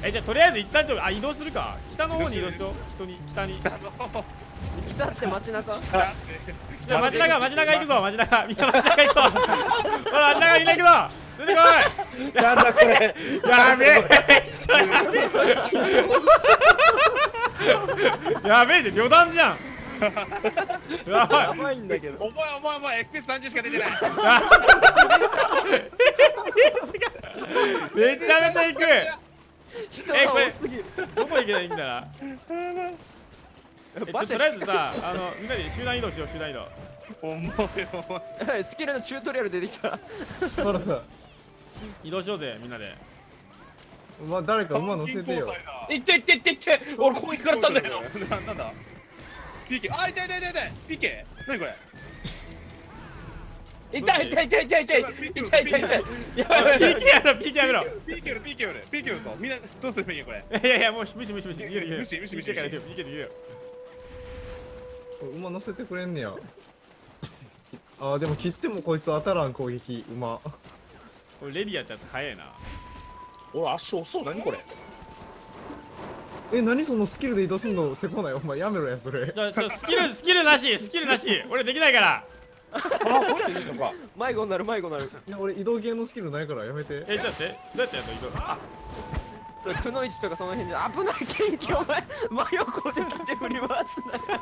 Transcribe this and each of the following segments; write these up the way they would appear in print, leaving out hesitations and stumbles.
じゃあとりあえず一旦移動するか。北の方に移動しよう。北に。 北って街中。 街中行くぞ。街中みんな街中行こう。ほら街中みんな行くぞ。出てこい。 なんだこれ。 やべえ。やべえで旅団じゃん。やばい。 やばいんだけど。 お前 FPS30 しか出てない。 めちゃめちゃ行く。 人が多すぎる。 どこ行けばいいんだな。とりあえずさ、みんなで集団移動しよう。集団移動。 スキルのチュートリアル出てきた。 そらさ。 移動しようぜみんなで。 誰か馬乗せてよ。 行って俺ここに食らったんだけど。 なんだ PK。 あ、痛い PK。 何これ。 痛いやばいやばい PK やめろ PK やめろ。 PK よとみんなどうすればいいよこれ。 いやもう無視逃げる。 無視 PK から逃げる。 馬乗せてくれんねや。あ、でも切ってもこいつ当たらん攻撃馬。 これレディアってやつ早いな。 俺足遅そう。何これ。 何そのスキルで移動すんのせこない。お前やめろやそれ。 スキルなし俺できないから。 あ、こうやっていいのか。 迷子になる。 いや俺移動系のスキルないからやめて。 ちょっと待って、どうやってやるの移動。 くのいちとかその辺で危ない。元気お前真横で縦振り回す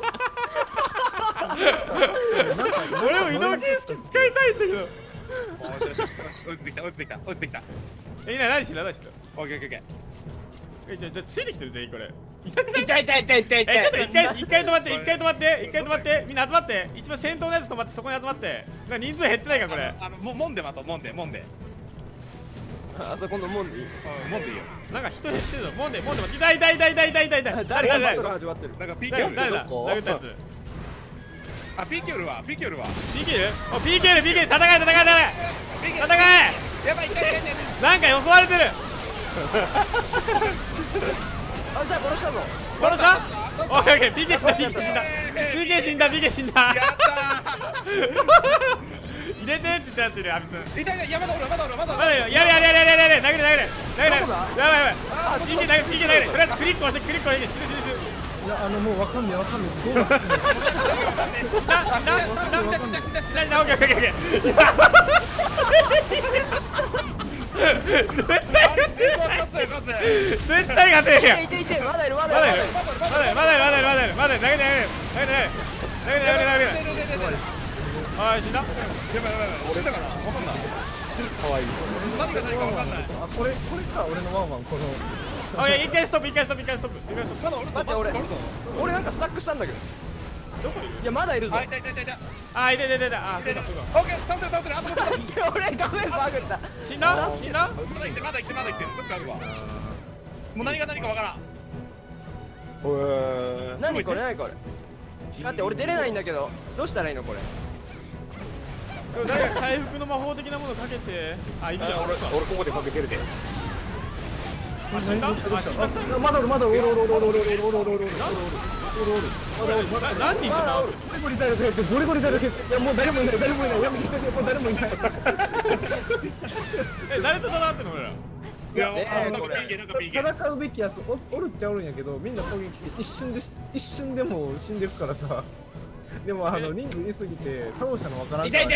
な。 俺も移動系スキル使いたいんだけど。 落ちてきた。 何してる。 オッケー。 じゃあついてきてる全員これ。 痛いちょっと一回止まってみんな集まって。一番先頭のやつ止まって、そこに集まって。人数減ってないかこれ。 もんで待とう。もんであそこの門でいい。 もんでいいよ。 なんか人減ってるぞ。もんで待って。痛い。 誰がバトル始まってる。 なんか PK 誰おる。 だ殴ったやつ。 あ、PK おるわ。 PK 戦え。 やばい。 なんか襲われてる。 あ、じゃあ殺したぞ。 殺した。オッケー PK 死んだ。死んだ。 やった入れてって言ったやついるよ、アビツン。 痛い。まだおる。 やれ。殴れ。やばい。PK 投げる。とりあえずクリック押して。死ぬ。 いやもうわかんねえどうなってんの。 オッケー。絶対勝てるやん。 いてまだいる。 まだ投げあー死んだ。 やばい。死んだから分かんない。 かわいい。 何が何か分かんない。 あ、これか俺のワンワンこの。 オッケー、一回ストップ。 まだおるぞ。 待って俺なんかスタックしたんだけど。 どこいる。 いやまだいるぞ。 あ、痛い。 あー、いた。あー、そうか。 オッケー、倒せる。あともうちょっと。 俺画面バグった。 死んだ。 まだ生きてる。どっかあるわ。もう何が何か分からん。 何これ。だって俺出れないんだけど。どうしたらいいのこれ。 誰か回復の魔法的なものかけて。あ、いるじゃん。 俺ここでかけてるで。 死んだ。 まだおる。 何人いるの。 ゴリゴリだよ。いやもう誰もいない。やめてもう誰もいない。 誰と戦ってんの俺ら。 いや、なんか PK。 戦うべきやつおるっちゃおるんやけど、みんな攻撃して一瞬でも死んでるからさ。でも人数いすぎて倒したのわからんから。 痛い。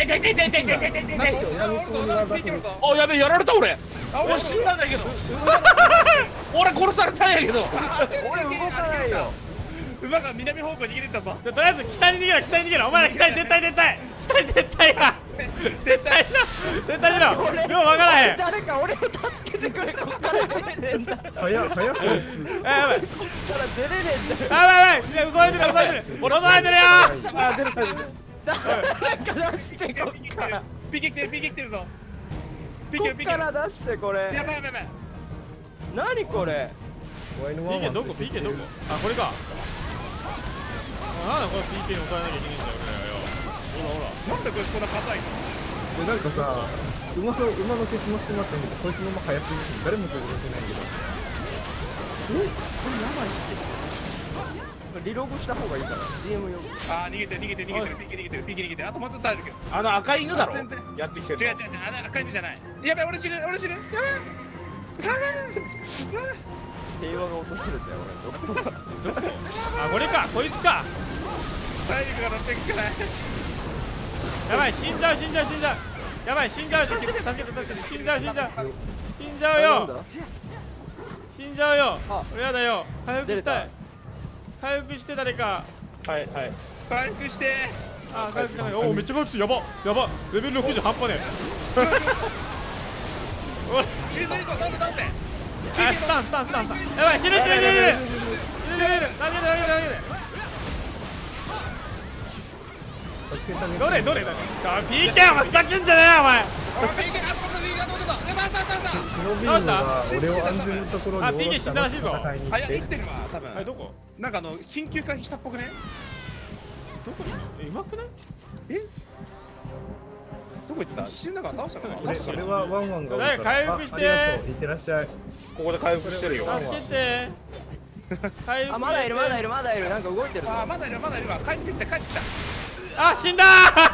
あ、やべえ、やられた俺死んだんだけど。俺殺されたんやけど。 俺動かないよ。 馬が南方向に逃げてったぞ。 とりあえず北に逃げろ。お前ら北に撤退。北に撤退や。撤退しろ。ようわからへん。 誰か俺を助けてくれ。こっから出れねえんだ。 早こいつ。 やばい。 こっから出れねえんだよ。 やばい。襲われてるよ。 あ、出る。 誰か出してこっから。 PK 来てるぞ。 こっから出してこれ。 やばい。 何これ。 PK どこ。あ、これか。なんだこの PK に押さえなきゃいけないんだよ俺らよ。 なんでこいつこんな硬いの。 なんかさ、馬のケツの隙間ってんだけど、こいつの馬速すぎて誰も連れてないけど。 これやばいって。リログした方がいいから。DM 呼ぶ。 あー、逃げてる。PK 逃げてる。あともうちょっと耐えるけど。 赤い犬だろ。 全然やってきてる。 違う。赤い犬じゃない。やばい、俺死ぬ。やばい。 平和が落としてるんだよ俺。どこあ、これか、こいつか。 体力が乗っていくしかない。 やばい、死んじゃう。やばい、死んじゃう。助けて、死んじゃう。死んじゃうよ。死んじゃうよ。俺やだよ。回復したい。回復して誰か。 はいはい。 回復して。 あ、回復したない。おお、めっちゃ回復して、やば。レベル60半端ねえ。おい。 なんであ、スタン。やばい、死ぬ。投げて。どれあ、PK お前ふざけんじゃねえよお前。 どうした俺を安全なところにあ、PK 死んだらしいぞ。 あ、いや生きてるわ多分。 あれどこ？ なんか緊急回避したっぽくね。 どこにいるの？うまくない？ どこ行った？死んだから倒したかな。 俺はワンワンが誰か回復して。 ありがとう、いってらっしゃい。 ここで回復してるよ。 助けて。回復。 あ、まだいる。なんか動いてるぞ。 あ、まだいるわ。帰ってきた。 あ、死んだ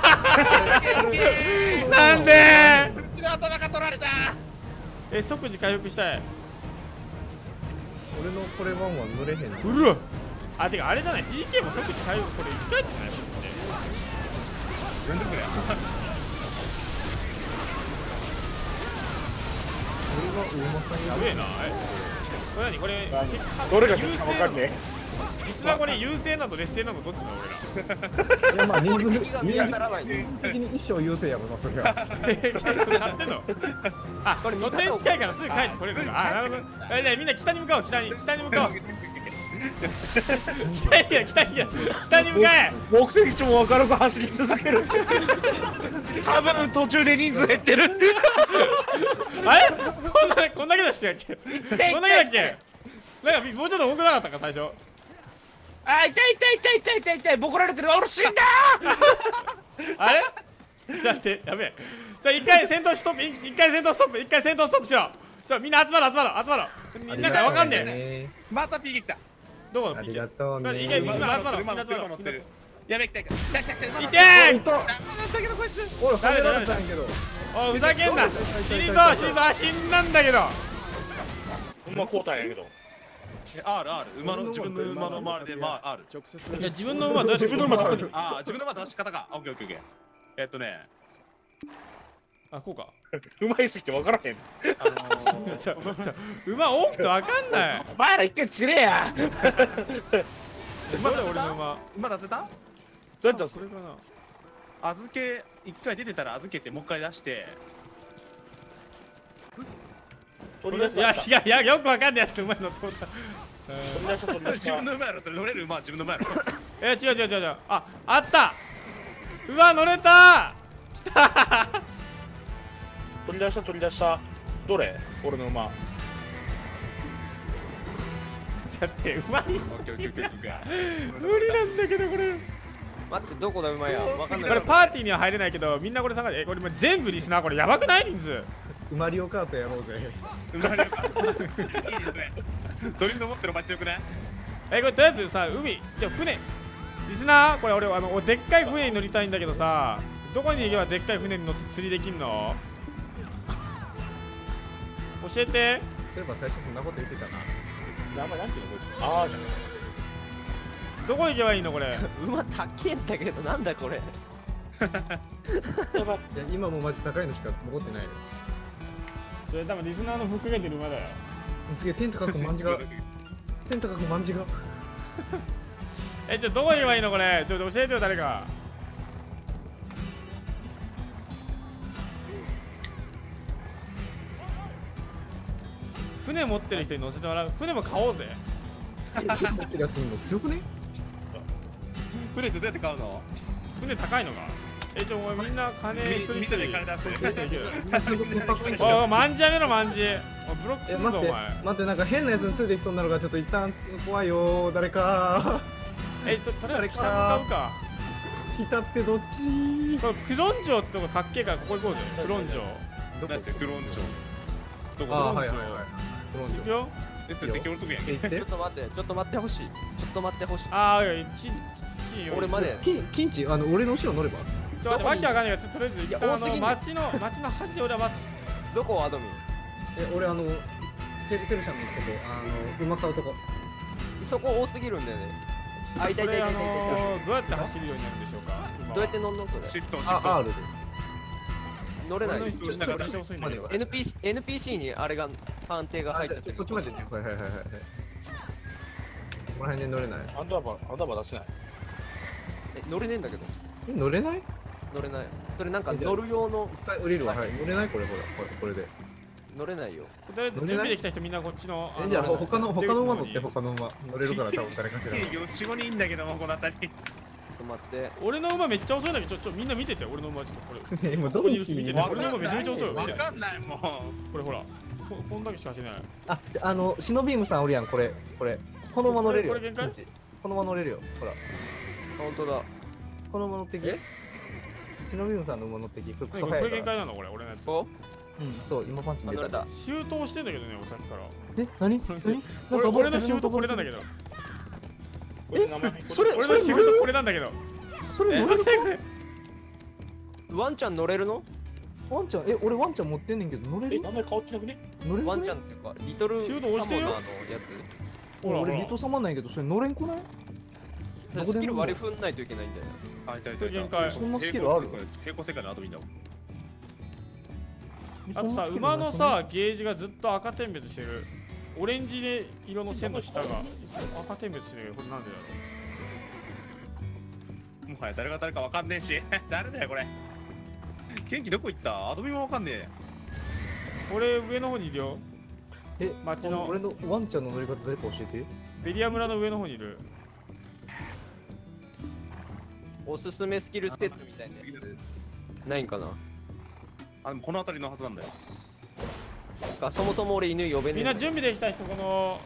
ー。なんでうちの頭が取られた。 即時回復したい。 俺のこれワンワン乗れへんの。 うる。あ、てかあれじゃない、 PK も即時回復、これ1回ってない？ なんでこれ。 俺は大間さんやべえな。これ何これ、 どれが分かんねリスナーこれ優勢なの劣勢なのどっちなのいやまあ人数敵が見当たらない。 的に一生優勢やろなそれは。 俺ら買ってんの？あ、これ拠点近いからすぐ帰ってこれるのか。あ、なるほど。ね、みんな北に向かおう。北に向かおう。北に向かえ。 目的地も分からず走り続ける。多分途中で人数減ってる。 あれこんだけだっけ？こんだけだっけ？なんかもうちょっと多くなかったか最初。 あ、痛いボコられてる。俺死んだあれだってやべえ。じゃあ一回戦闘ストップしよう。みんな集まろう。みんなかわかんねえ。 また PK 来た。 どこ？ ありがとうね。 一回みんな集まろう。 馬乗ってる。やべえ、来た。 いてー。 俺入られたんやけど。 おいふざけんな。死にそう。あ、死んだんだけど。 馬交代やけど。 R 自分の馬の周りでR。 いや自分の馬どうやって自分の馬作る。 あ、自分の馬出し方か。オッケー。 あ、こうか。 馬いすぎて分からへん。 馬多くてわかんない。 お前ら一回散れや。 馬だ俺の馬。 馬出せた？ どうやったそれかな。 預け一回出てたら預けてもう一回出して。 いや違う、いやよくわかんないやつで馬に乗ってた。 自分の馬やろ、それ乗れる馬は自分の馬やろ。 違う。あった。馬乗れた。来た。 取り出した。どれ？俺の馬。 だって馬にすぎる。無理なんだけどこれ。 待って、どこだ馬や。わかんない。 これパーティーには入れないけどみんなこれ参加で。これもう全部リスナーこれやばくない人数。 マリオカートやろうぜ。 いいですね。ドリフト持ってるお前強くない？ これとりあえずさ、船リスナーこれ俺でっかい船に乗りたいんだけどさ、どこに行けばでっかい船に乗って釣りできんの？教えて。 そういえば最初そんなこと言ってたな。 名前なんていうのこいつ。ああじゃん。 どこ行けばいいのこれ。 馬高えんだけど、なんだこれ。 いや今もマジ高いのしか残ってないよ。 それ多分リスナーの服が出る馬だよ。 すげえ天高く万字が。 どこ行けばいいのこれ。ちょっと教えてよ誰か。船持ってる人に乗せてもらう。船も買おうぜ。 持ってるやつにも強くね？ 船ってどうやって買うの？ 船高いのか。お前みんな金一人一人みんなで金出す。 おいマンジやめろマンジ。ブロックするぞお前。 待って、なんか変なやつについてきそうになるからちょっと一旦怖いよ誰か。 とりあえず北向かうか。 北ってどっち？ これクロン城ってとこかっけえからここ行こうぜ。クロン城。 どこですよクロン城。どこ？ はい。クロン行くよ。 ですよ敵おるとこやんけ。 ちょっと待ってほしい。 ああ、いや、 俺まで。 キンチ、俺の後ろ乗れば。 ちょっと待って、わけわかんないから、とりあえず、 いや多すぎんね町の端で俺は待つ。 どこアドミン？ 俺テルシャンのとこ馬買うとこ。 そこ多すぎるんだよね。あ、いたいこれたいたいたいどうやって走るようになるんでしょうか。 た。どうやって乗んのそれ。 シフトシフあ、 ト R で。 乗れない。 俺の人下がめっちゃ遅いんだけど。 NPC にあれが判定が入っちゃってる。 こっちまでね。はい。この辺で乗れない。 アンダーバー出せない。 乗れねえんだけど。 乗れない？ 乗れない。それなんか乗る用の一回降りるわ。はい。乗れないこれこれで。 乗れないよ。 とりあえず準備できた人みんなこっちの。 じゃあ他の馬乗って出口の方に他の馬乗れるから多分誰かしら。 4、5人いんだけどもこの辺り。 ちょっと待って。 俺の馬めっちゃ遅いんだけど、みんな見てて、俺の馬ちょっとこれ。 今ここにいる人見てて、 わかんない俺の馬めちゃめちゃ遅いよ。見わて。 かんないもう。 これほら。こんだけしか走れない。 シノビームさんおるやんこれ。この馬乗れるよ。 これ限界？ この馬乗れるよ。ほら。 本当だ。 この馬乗ってき。 え？ シノビームさんの馬乗ってき。クこソ速いから。 れ限界なの俺のやつ。 お？ そう今パンチ見えた。 あ乗れた。 シュートをしてんだけどね、俺さっきから。 え、何？ 俺のシュートこれなんだけど。 え、それ俺のシュートこれなんだけど。 それ乗れるか？ ワンちゃん乗れるの？ ワンちゃん、俺ワンちゃん持ってんねんけど乗れる？ 名前変わってなくね？ 乗れる？ ワンちゃんっていうかリトルシュート押してよサモナーのやほら俺リト様なんやけどそれ乗れんくない？ つ。スキル割り振んないといけないんだよ。 あ、いたいたいた限界そんなスキルある？ 平行世界の後みんな。 あとさ、馬のさ、ゲージがずっと赤点滅してる。オレンジ色の線の下が赤点滅してるけど、これなんでだろもはや誰が誰かわかんねえし。誰だよこれ。元気どこ行ったアドミもわかんねえ。 う。俺上の方にいるよ。町の俺のワンちゃんの乗り方誰か教えて。 ベリア村の上の方にいる。 おすすめスキルステップみたいなやつないんかな。 あ、でもこの辺りのはずなんだよ。 そもそも俺犬呼べねえ。 みんな準備できた人、この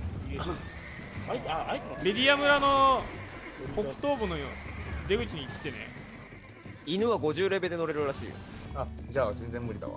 あいベリア村の北東部の出口に来てね。 犬は50レベルで乗れるらしいよ。 あ、じゃあ全然無理だわ。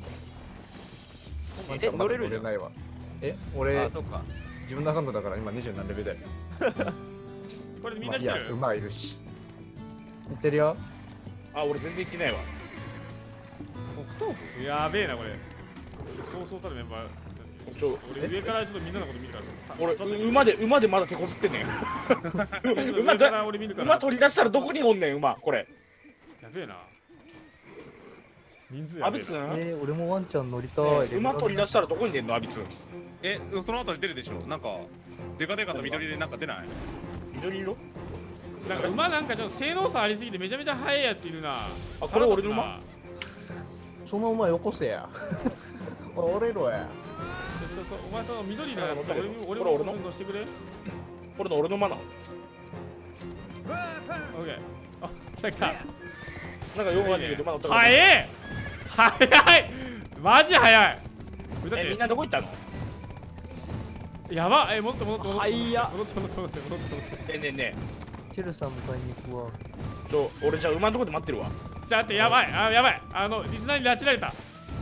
乗れるじゃん。 ないわ。俺あ、そっか。 自分のアカウントだから今20何レベルだよ。 これみんな来てる。 馬いるし。行ってるよ。 俺全然行ってないわ。 北東部？ やべえなこれ。そうそうたるメンバー。俺上からちょっとみんなのこと見るからさ。 俺馬でまだ手こずってんねん。 上から俺見るから。 馬取り出したらどこにおんねん馬これ。 やべえな。人数やべえな。 俺もワンちゃん乗りたい。 馬取り出したらどこに出んのアビツ。 その後に出るでしょ。なんかデカデカと緑でなんか出ない？ 緑色？ なんか馬なんかちょっと性能差ありすぎてめちゃめちゃ速いやついるな。 あ、これ俺の馬？ その馬よこせや。俺ろや。 そう、お前その緑のやつ俺も乗してくれ。 これの俺の馬なの？ オッケー。あ、来た来た。 なんか4番にいる馬乗ったら。 速いマジ速い。 みんなどこ行ったの？ やばっ。戻って戻って戻ってはいや戻って戻ってねえチェルさん迎えに行くわ。 俺じゃあ馬のとこで待ってるわ。 じゃあってやばい。やばい。リスナーに拉致られた。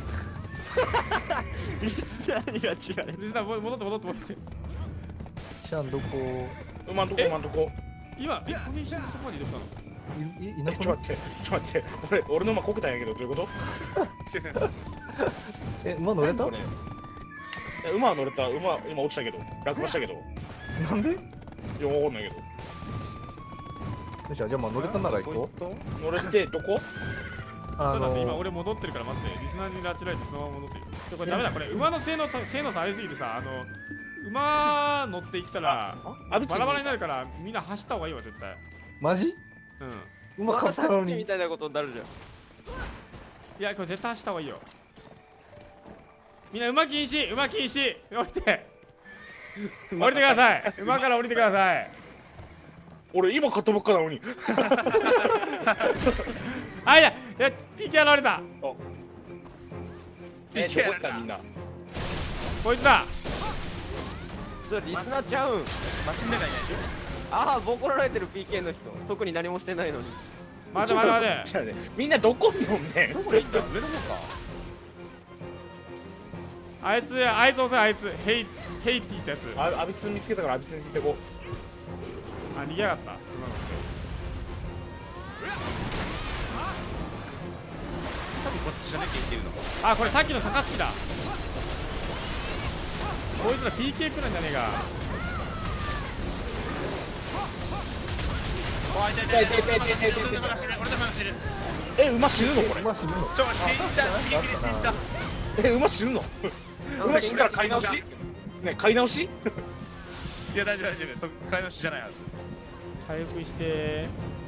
リスナーに拉致られる。 リスナー戻ってシャンどこ？ 馬のとこ。 今この一瞬そこまで移動したの？ いなくちょっと待って俺の馬こけたんやけどどういうこと？ 馬乗れた？ 馬は乗れた。馬今落ちたけど落馬したけど。 なんで？ いやわかんないけど。 よしじゃあ乗れたなら行こう。乗れてどこ？ そうだって今俺戻ってるから待って。リスナーに拉致られてそのまま戻ってる。これダメだこれ。馬の性能差ありすぎてさ、馬乗っていったらバラバラになるからみんな走った方がいいわ絶対。 マジ？馬またさ買ったのに。 っきみたいなことになるじゃん。 いやこれ絶対走った方がいいよ。みんな馬禁止降りてください。馬から降りてください。 俺今買ったばっかなのに。 あ、いや PK 現れた。 どこ行ったみんな。 こいつだ。 それリスナーちゃうん。 マシンでないね。 ああ、ボコられてる PK の人。特に何もしてないのに。 待て。 みんなどこにおんねん。 どこ行った？上の方か。 あいつ遅い。あいつヘイティってやつ。 アビツ見つけたからアビツについてこう。 逃げやがった。 多分こっちじゃなきゃいけるの。 あ、これさっきの高槻だ。 こいつら PK プランじゃねえか。 おい痛い痛い痛い痛い痛い痛い痛い。俺の話してる。 え、馬死ぬのこれ。 馬死ぬの。 死んだ。ギリギリ死んだ。 え、馬死ぬの。馬死んだら買い直し。ね、買い直し。 いや大丈夫大丈夫。買い直しじゃないはず。 回復して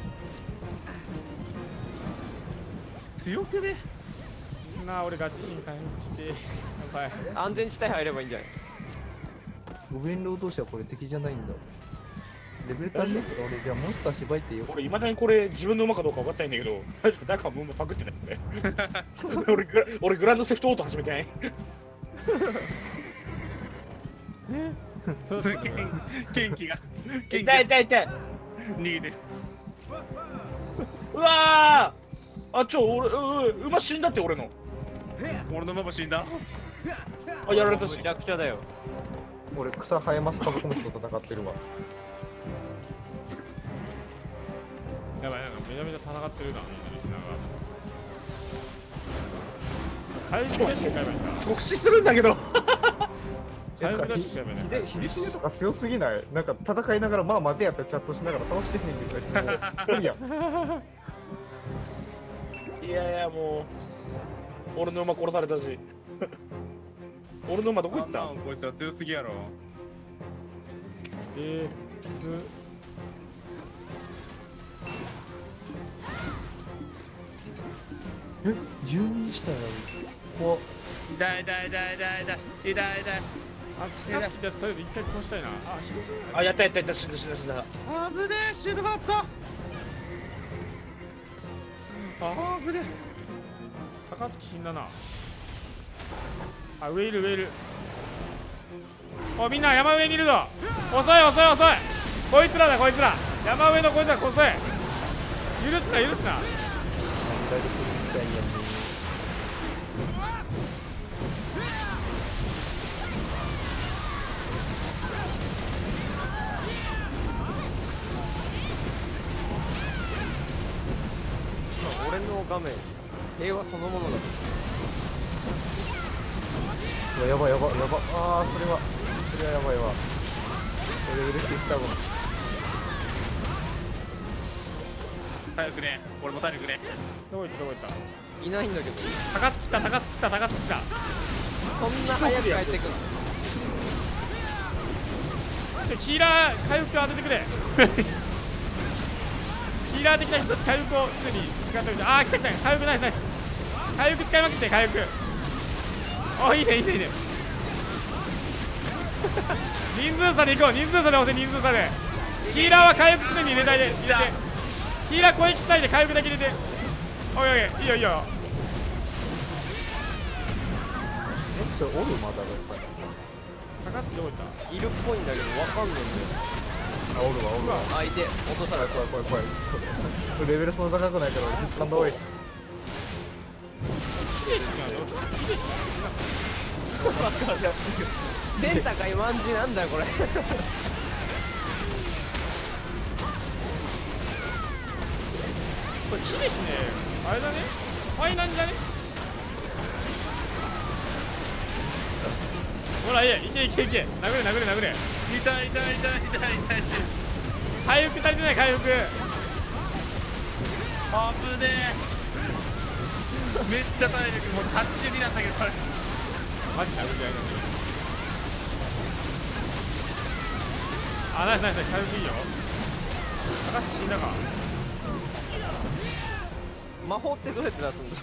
強くね。 俺ガチ品回復してやばい。 安全地帯入ればいいんじゃない？ 無限労働者はこれ敵じゃないんだ。レベル足りないから俺じゃあモンスター縛いてよ。 俺いまだにこれ自分の馬かどうか分かったんだけど、大丈夫？誰かもうパクってないこれ。俺グランドセフトオート始めてない。 元気が痛い痛い痛い。 逃げてる。 うわー、あ、俺馬死んだって俺の。 俺のママ死んだ。 あ、やられたし。 むちゃくちゃだよ。 俺草生えますカブトムシと戦ってるわ。 やばい、なんかめちゃめちゃ戦ってるな、リスナーが。回復で使えばいいんだ。 即死するんだけど。 回復で使えばいいんだ。 ヒデシネとか強すぎない？なんか戦いながらまあ待てやってチャットしながら倒してんねんけど、別に無理やん。 いやいや、もう俺の馬殺されたし。俺の馬どこ行った？ こいつは強すぎやろ。 12したら怖っ。 痛い痛い痛い痛い痛い痛い痛い。 あ、気がつきたやつとりあえず一回殺したいな。あ、死んじゃう。 あ、やったやったやった、死んだ。 危ねえ、シュートがあった。危ねえ。 高槻死んだな。あ、上いる。お、みんな山上にいるぞ。遅い。こいつらだ。山上のこいつら遅い。許すな。 だいぶ来るみたいやね。 俺の画面平和そのものだ。 やばい。ああ、それはやばいわ。レベル消したわ。 体力ね。俺も体力ね。 どこ行ったいないんだけど。 高槻来た。 そんな早く帰ってくる。 ヒーラー回復当ててくれ。ヒーラー的な人たち回復をすでに使っておいて。あー、来た。回復ナイス。回復使いまくって回復。お、いいね。人数差で行こう。人数差で押せ。ヒーラーは回復常に入れて。ヒーラー攻撃しないで回復だけ入れて。おい、いいよ。 それおるまだだやっぱり。 高槻どこ行った？ いるっぽいんだけどわかんねえんだよ。 あ、おるわ。 あ、いて、落とされた。 怖い。レベルそんな高くないから俺掴んだ方がいい。 天高いまんじなんだよこれ。 これヒデシね、あれだね、ファイなんじゃね。ほら、いけ。殴れ。 痛い。 回復足りてない、回復。 危ねえ。めっちゃ体力もう82なんだけどこれ。 マジ殴ってやる。あ、ナイス、回復いいよ。高槻死んだか。 魔法ってどうやって出すんだ？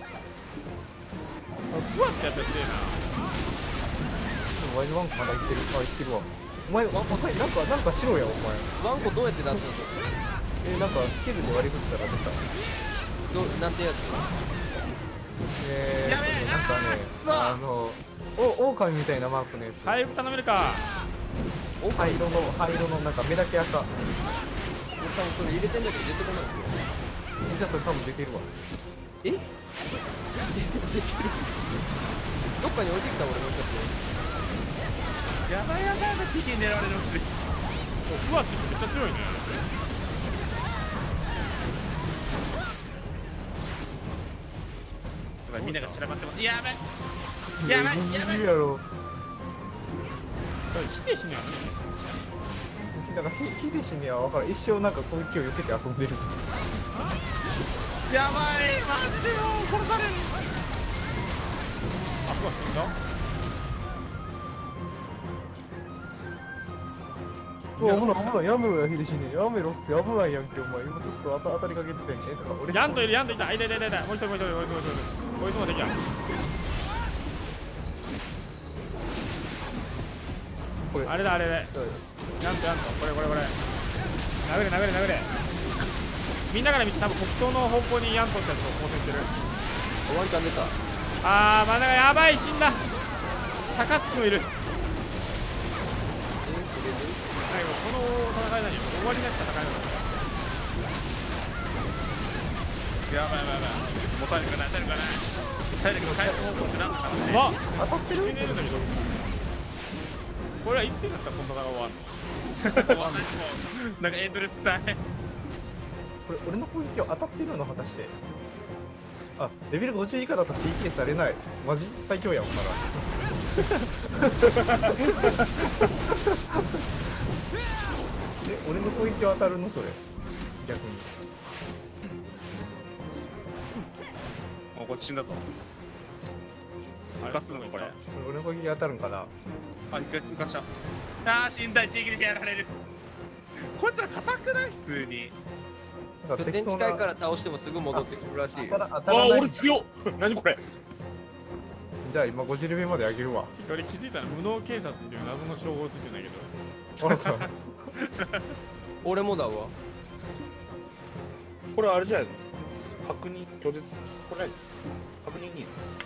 ふわってやつやってえな。 ワイズワンコまだ生きてる。あ、生きてるわ。お前なんかしろやお前。 ワンコどうやって出すの？ なんかスキルで割り振ったら出た。 なんてやつ？ なんかね、狼みたいなマークのやつ。 回復頼めるか。 灰色のなんか目だけ赤。 多分それ入れてんだけど出てこないんだよ。 じゃあそれ多分出てるわ。 出てる。どっかに置いてきた俺の人って。 やばい。PK 狙われるし。 ふわってめっちゃ強いね。 みんなが散らばってます。やばい。 やろ。 ヒデシにはねだからヒデシには分からん、一生なんか攻撃を避けて遊んでる。 やばいマジでもう殺される。 あ、そう死んだ。 うわ、危ない、やめろや、ヒデシに。やめろって危ないやんけ、お前。今ちょっと当たりかけてたんけ。だから俺ヤントいる、ヤントいた。あ、いたいたいたいた。もう一人もう一人、こいつもこいつもできやん。 これあれだあれだ。ヤントヤント、これ。殴れ。みんなから見て多分北東の方向にヤントってやつを構成してる。 ワンちゃん出た。 あー、真ん中やばい、死んだ。高槻もいる。最後この戦い何よ、終わりなき戦いなの。 やばいもう体力がない体力の回復方法って何だからね。 あ、 当たってる。 死ねるんだけど。これはいつになったらこの戦い終わるの。 なんかエンドレス臭い。 これ俺の攻撃は当たってるの果たして。あ、レベル50以下だと PK されない。マジ最強やんから。俺の攻撃は当たるのそれ。逆に。 もうこっち死んだぞ。勝つのかこれ。 俺の攻撃当たるんかな。 あ、一回した。あー、身体地域でやられる。こいつら硬くない普通に。 拠点近いから倒してもすぐ戻ってくるらしいよ。 当たらない。 俺強っ。何これ。 じゃあ今50レベルまで上げるわ。 俺気づいたら無能警察っていう謎の称号ついてんだけど。 あらさ。 俺もだわ。 これあれじゃないの。確認拒絶。これ何。確認に。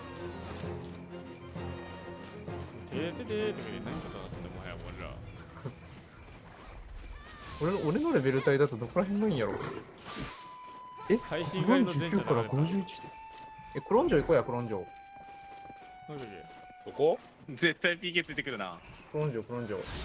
てーててーって何と戦ってんだもはや俺ら。 俺のレベル帯だとどこら辺のいいんやろ。え、 配信外の前者 49から51で。え、クロンジョ行こうや、クロンジョ。 なんだっけ。 どこ。 絶対 PK ついてくるな。 クロンジョ。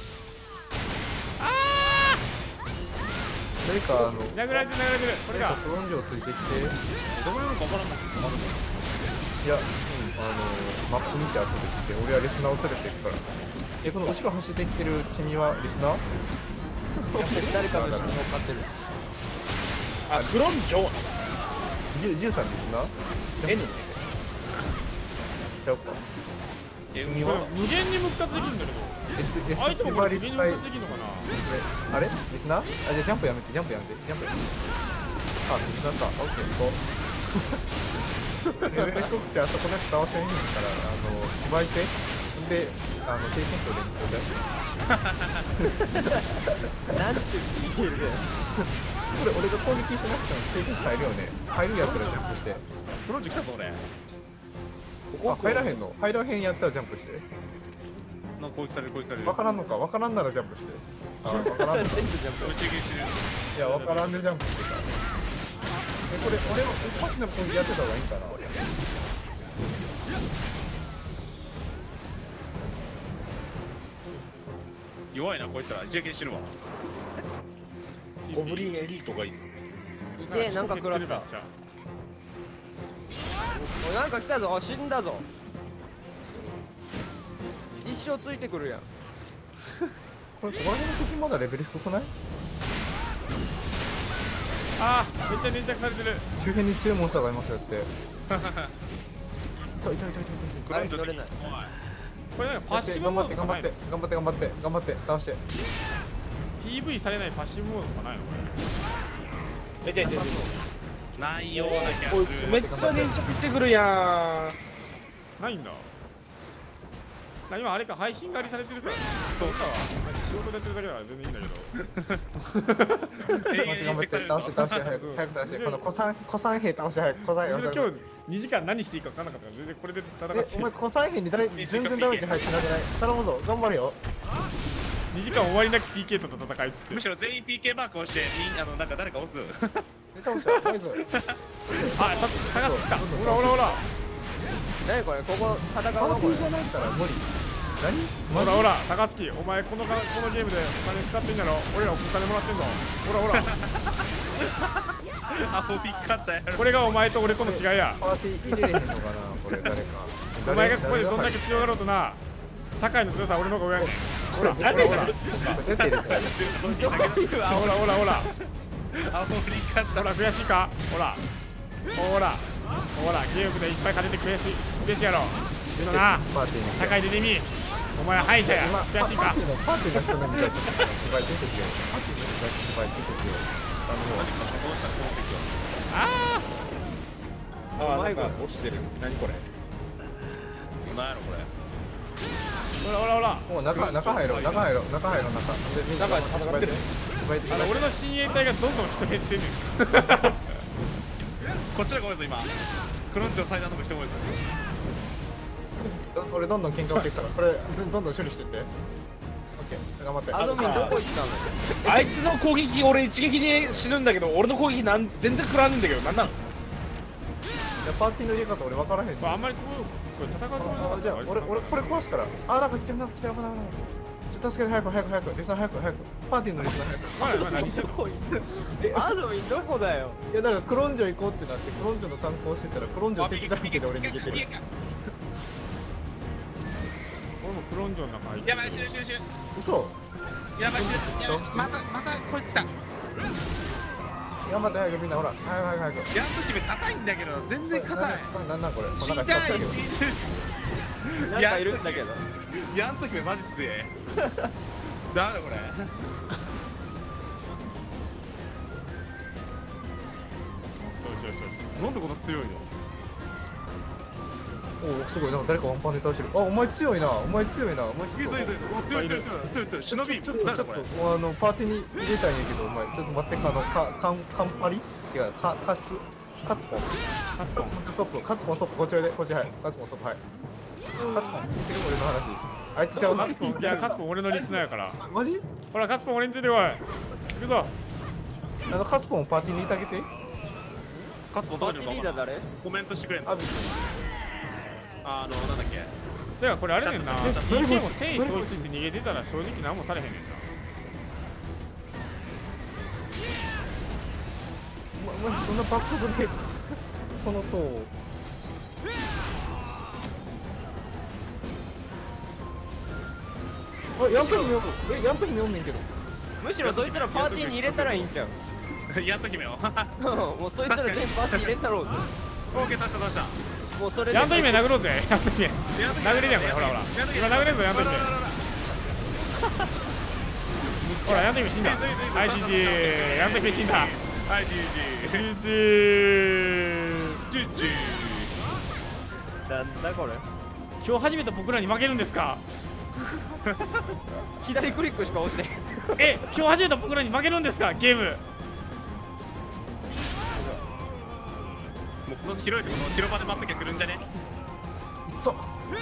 あ誰かー、殴られてるこれが。 クロンジョついてきて。 どこにおるか分からんもん。 いや、マップ見て後で来て、俺はリスナーを連れていくから。この後ろ走ってきてる君はリスナー？ 誰かの後ろに乗っかってる。 あ、クロンジョ。 13リスナー？ N。 ちゃうか。君は無限に復活できるんだけど。相手もこれ無限に復活できるのかな。 あれリスナー？あ、じゃあジャンプやめて。あ、リスナーか。オッケー、行こう。レベル低くてあそこのやつ倒せんから、芝居て。で、経験値を連携で。 なんちゅう聞いてるね。 これ俺が攻撃しなくても経験値入るよね。入るやったらジャンプして。 クロンジ来たぞ俺。 あ、入らへんの？入らへんやったらジャンプして。 なんか攻撃される。 わからんのか？わからんならジャンプして。あ、わからんのか。 宇宙撃してる。 いや、わからんでジャンプしてた。これ、俺も一発でも攻撃やってた方がいいかな。 弱いなこいつら。一撃死ぬわ。 ゴブリンエリートがいる。 いて、なんか食らった。おい、なんか来たぞ。あ、死んだぞ。一生ついてくるやん。 これ、ここら辺の敵まだレベル低くない？ あー、めっちゃ粘着されてる。 周辺に強いモンスターがいますよって。いた。 クロンジ乗れない。 これなんかパッシブ頑張って、 モードとかないの。 倒して。 PV されないパッシブモードとかないのこれ。 出て。 ないような気がすおい、 る。 めっちゃ粘着してくるやないんだ。今あれか、配信狩りされてるから。そうか。仕事でやってるだけだから全然いいんだけど。 頑張って、倒して、早く倒して。この古参兵倒して、早く。 今日2時間何していいか分からなかったから、全然これで戦ってお前古参兵に全然ダメージ入ってなくない？頼むぞ、頑張れよ。 2時間終わりなく PK と戦いっつってむしろ全員 PK マークをしてなんか誰か押す。 倒したナイス。 あ、高槻来た。ほら何これ、ここ戦うのこれ。 じゃないから無理。何？ ほら高槻、お前このゲームでお金使ってんだろ。俺らお金もらってんぞ。ほらアホびっかったやろ。 これがお前と俺との違いや。 パーティー入れれへんのかな、これ誰か。 お前がここでどんだけ強がろうとな、社会の強さは俺の方が上やねん。 ほらほらほら出てるからほらほらほらアフリカほら悔しいかほらほらほらゲームでいっぱい勝てて悔しい嬉しいやろちょっとなパーティーに社会でデミお前は敗者や悔しいかパーティーの人が見たら芝居出てきよパーティーの人が芝居出てきよあああ、なんか落ちてる。何これ。 なんやろこれ。 ほらほらほらもう中入ろう中入ろう中入ろう中で中で戦ってる。 俺の親衛隊がどんどん人減ってんねんこっちらごめんなさい今。クロンチの最大のとこ人多いです。 俺どんどん喧嘩起きてきたからこれどんどん処理してってオッケー頑張ってアドミンどこ行ったの？ あいつの攻撃俺一撃で死ぬんだけど、俺の攻撃全然食らわねえんだけど、なんなの？ パーティーの入れ方俺分からへんあんまりこれ戦うつもりなかったじゃあ俺これ壊すからなんか来てる危ないちょっと助けて早くリスナー早くパーティーのリスナー早くお前何してんのアドミンどこだよ？ いやだからクロンジョ行こうってなってクロンジョの観光してたらクロンジョ敵だらけで俺逃げてる俺もクロンジョの中入ってやばい死ぬ。 嘘やばい死ぬ。やばいまたこいつ来た。 頑張って早くみんなほら早くヤント姫硬いんだけど全然硬い。 なんこれ死にたい。 なんかいるんだけど。 ヤント姫マジ強え。だめこれ。 よしなんでこんな強いの？ おおすごいなんか誰かワンパンで倒してるあお前強いなお前ちょっと強い。忍び。 ちょっとパーティーに入れたいんやけどお前ちょっと待ってカンパリ違うカツポンストップこっちおいでこっちはいカツポンストップはいカツポン結構俺の話あいつちゃうなカツポンいやカツポン俺のリスナーやからマジほらカツポン俺についてこい行くぞカツポンをパーティーに入れてあげてカツポンパーテどこにいるのかィーリーダー誰？ コメントしてくれんの？ アビスなんだっけ。 だからこれあれねんな PK も戦意喪失して逃げてたら正直何もされへんねんなお前そんな爆速でこの塔あヤント姫おるヤント姫おんねんけどむしろそいつらパーティーに入れたらいいんじゃん。 ヤント姫を。 もうそいつら全員パーティー入れたろうぜ。 オーケー出した。 もうそれでヤント姫殴ろうぜヤント姫殴れるやんこれほら今殴れるぞヤント姫ほらヤント姫死んだはい GG ヤント姫死んだはい GG。 なんだこれ。 今日初めて僕らに負けるんですか左クリックしか押してない。 今日初めて僕らに負けるんですかゲームもうこの広いとこの広場で待っときゃ来るんじゃね？ そう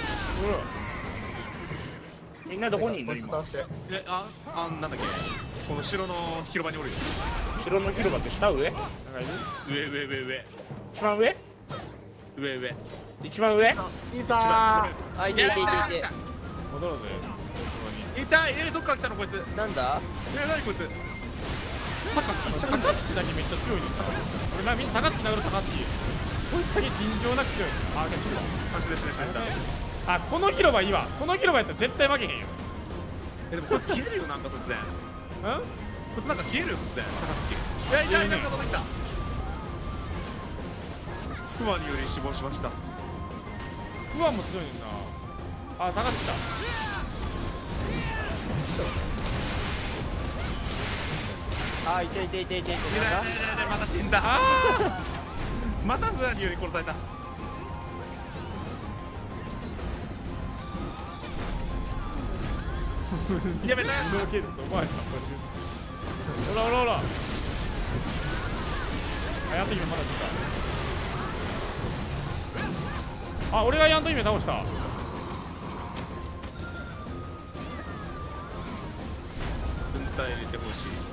みんなどこにいるの今？ なんだっけ。この城の広場におるよ。 城の広場って下上？ なんかいる上。 一番上？ 上。 一番上？ いざあ、いていていていて。 戻ろうぜ痛い。どっから来たのこいつ。 なんだ？ 何こいつ。 高槻だけめっちゃ強いねんな俺なみんな高槻殴る高槻こいつだけ尋常なく強いあ死ぬわあこの広場いいわこの広場やったら絶対負けへんよでもこいつ消えるよなんか突然。 うんこいつなんか消えるよ突然。高槻。いやなんか届いた。クマにより死亡しました。 不安も強いねんなあ高槻来たあ、いていて。なんだ？ また死んだ。 あまた不安により殺された。やめた。 自動系ですお前さんほらあヤント姫まだ来たあ俺がヤント姫倒した軍隊入れてほしい。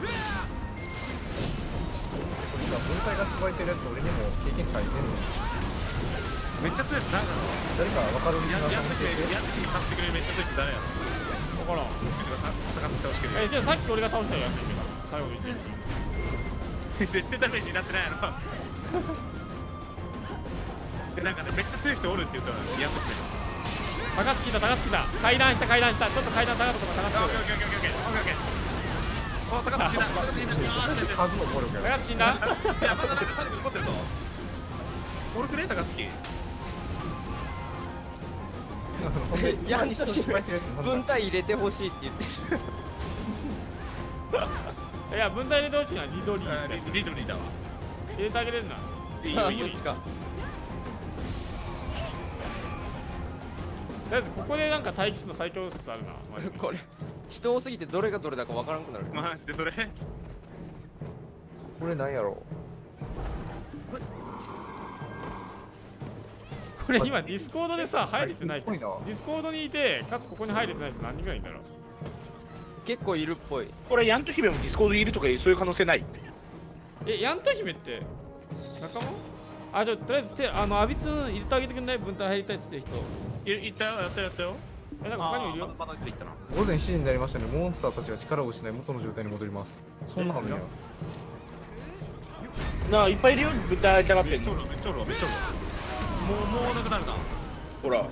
分隊が芝居てるやつ俺にも経験値入ってんのめっちゃ強いやつ誰だろう。 誰か分かるリスナーさんやっと教えてきて買ってくれるめっちゃ強いやつ誰やろ。 分からん戦ってほしくて。 じゃあさっき俺が倒したよヤント姫が最後の一撃絶対ダメージになってないやろ。でなんかねめっちゃ強い人おるって言ったらやっとって。 高槻だ高槻だ。階段下階段下。ちょっと階段下がったとこ高オッ槻。 ケーオッケーオッケーオッケーオッケーオッケー。お、高橋死んだ。高橋死んだ。あー死んだ。 数の能力や高槻死んだ。 いや、まだなんか体力残ってるぞ。俺くれ高槻。 ほんでやん一生失敗してるやつなんだ分体入れてほしいって言ってる。 いや分体入れてほしいな。リドリーあーリドリーだわ。 入れてあげれるな。 いいよいいよいいよ。 どっちか。 とりあえずここでなんか待機するの最強説あるな。マジでこれ人多すぎてどれがどれだかわからんくなる。 マジでそれ。 これなんやろこれ今ディスコードでさ入れてない人。 はいすごいなディスコードにいてかつここに入れてない人何人ぐらいいんだろう。 結構いるっぽい。 これヤント姫もディスコードいるとかそういう可能性ない？ ヤンタ姫って仲間？あ、じゃあとりあえずアビツ入れてあげてくんない？分体入りたいっつってる人。 行ったよ、やったよやったよ。 なんか他にもいるよ。 まだ行ったな。 午前7時になりましたのでモンスターたちが力を失い元の状態に戻ります。そんなのやなあ、いっぱいいるよ、豚入りたがってんの。 めっちゃおるわめっちゃおるわめっちゃおるわ。もうなくなるな。 ほら。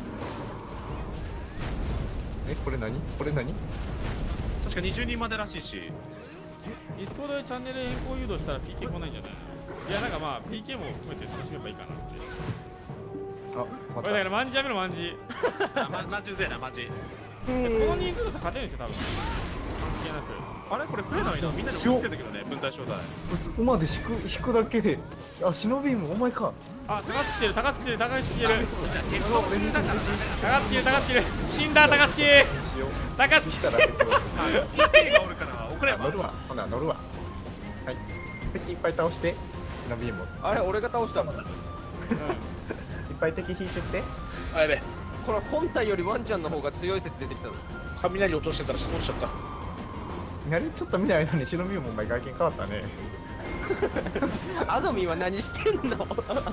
これ何これ何確か20人までらしいし。 ディスコードでチャンネル変更誘導したら PK 来ないんじゃないの？いやなんかまあ PK も含めて楽しめばいいかなって。 あ、まこれだからマンジやめろマンジ。 マジうぜえなマジ。 この人数だと勝てるんですよ多分。関係なく。 あれこれ増えないな。みんなで思ってんだけどね、分体招待。 こいつ馬で引くだけで、あ、シノビームお前か。 あ、高槻来てる高槻来てる高槻来てる。 結構死んだからな。 高槻来てる高槻来てる。死んだ高槻。高槻死んだ。 PK がおるから遅れば乗るわ、ほな乗るわ。はい。敵いっぱい倒して、シノビームを。 あれ俺が倒したもん。 いっぱい敵引いてって。 あ、やべ。 これ本体よりワンちゃんの方が強い説出てきたの。 雷落としてたら落ちちゃった。 あれちょっと見ない間にシノビームお前外見変わったね。 アドミンは何してんの？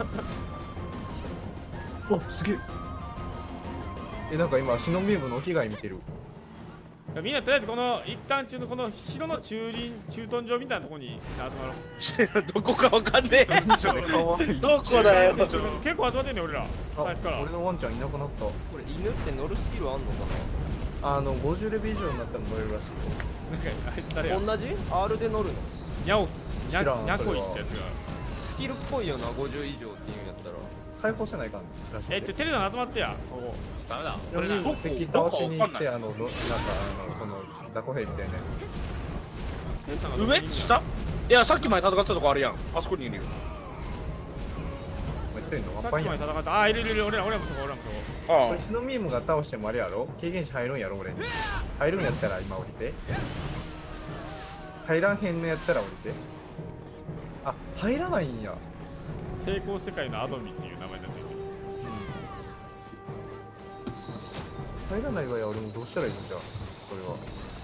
お、すげえ。なんか今シノビームの置き換え見てる。 みんなとりあえずこの一旦中のこの城の駐屯場みたいなところに集まろう。 どこかわかんねえ。 かわいい。 どこだよ。 結構集まってんね俺ら。 あ、 さっきから。 俺のワンちゃんいなくなった。 これ犬って乗るスキルあんのか 50レベル以上になったら乗れるらしいよ。 なんかあいつ誰や。 な？同じ R で乗るの？ ニャオニャ知らんニャコイってやつが。 スキルっぽいよな、50以上っていうんやったら。 解放せないかんらしいで。 テレザン集まってや。ここ。 ダメだ。 シノビーム敵倒しに行って、その雑魚兵みたいなやつ。 テレザンがどこにいんの上下いや、さっきまで戦ってたとこあるやん。あそこにいるよ。 お前強いのワさっきンパンやん。 まで戦った。あ、いる俺らもそこ俺らもそこ。 あこれシノビームが倒してもあれやろ、経験値入るんやろ俺に。入るんやったら今降りて。入らんへんのやったら降りて。あ、入らないんや。 抵抗世界のアドミっていう名前のやつがいてる。 入らない場合は俺もどうしたらいいんだこれは。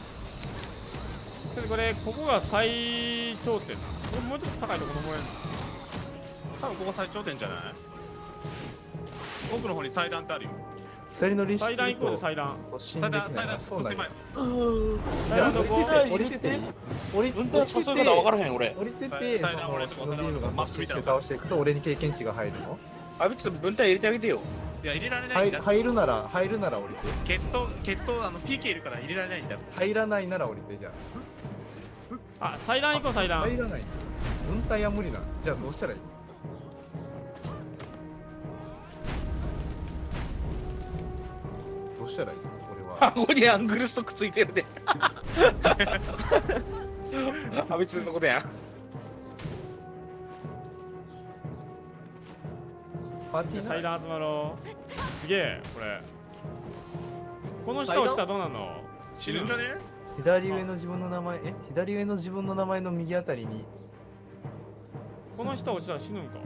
これここが最頂点な。これもうちょっと高いとこ登れるの。 多分ここ最頂点じゃない？奥の方に祭壇ってあるよ。 二人乗りして祭壇行こうぜ祭壇。 進んできないな。 そう狭い。 祭壇どこ？ 降りてて降りて運転誘い方分からへん、俺。 降りてて、 祭その壇俺とこシノビームが発して倒していくと俺に経験値が入るの。 あ、別に分体入れてあげてよ。 いや入れられないんだ。 入るなら降りて。 決闘PK いるから入れられないんだ。 入らないなら降りてじゃあ、祭壇行こう祭あ。 壇。 入らない。分体は無理な。じゃあどうしたらいい？どうしたらいいのこれは。 顎にアングルストックついてるで。あ、別にのことやん。 パーティー祭壇集まろう。すげえこれ。この下落ちたらどうなんの？ 死ぬんじゃね？ 左上の自分の名前、左上の自分の名前の右あたりに。 この下落ちたら死ぬんか。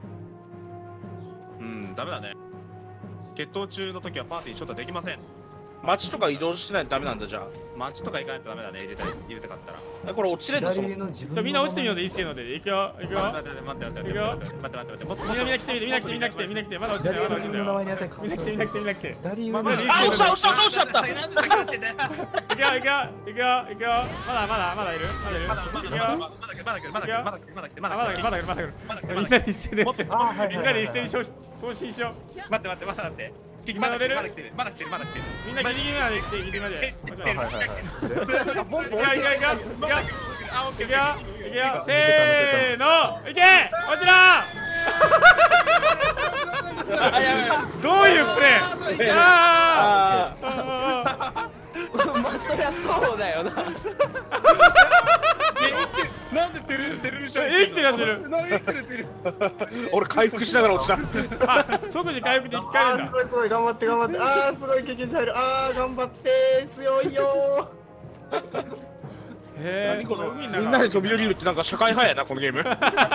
うん、ダメだね。決闘中の時はパーティー招待できません。 街とか移動しないとダメなんだじゃ街とか行かないとダメだね、入れたかったら。 あ。これ落ちれんのその左の自分じゃあみんな落ちてみようぜ、一斉ので。いくよ、いくよ。 待って待って待って待って待って待って待って待って。 みんな来てみて、みんな来て、みんな来て、みんな来て、まだ落ちてない、まだ落ちてない。 の名前に当たるみんな来て、みんな来て、みんな来て。 左上のまああ、押した押した押しちゃった。 なんで先落ちてんだよ。 いくよ、いくよ、いくよ、いくよ。まだいる、まだいる。 まだ来るまだ来るまだ来るまだ来るまだ来るまだ来るまだ来るまだ来る、まだ来る。みんなで一斉で、みんなで一斉に更新しよう。 待って待って待って。まだ来てるまだ来てるまだ来てるまだ来てる。 みんなギリギリまで来て、ギリギリまで。いくよ、いくよ、いくよ。 あ、オッケー。 いくよ、いくよ。せーの、いけ落ちろどういうプレーあまあそりゃそうだよな。 なんでてる生きてるやついる。 俺回復しながら落ちた。 あ、即時回復で生き返るんだす。ごいすごい頑張って頑張って。ああすごい経験値入る。ああ頑張って強いよへえ、 何このみみんなで飛び降りるってなんか社会派やなこのゲーム。社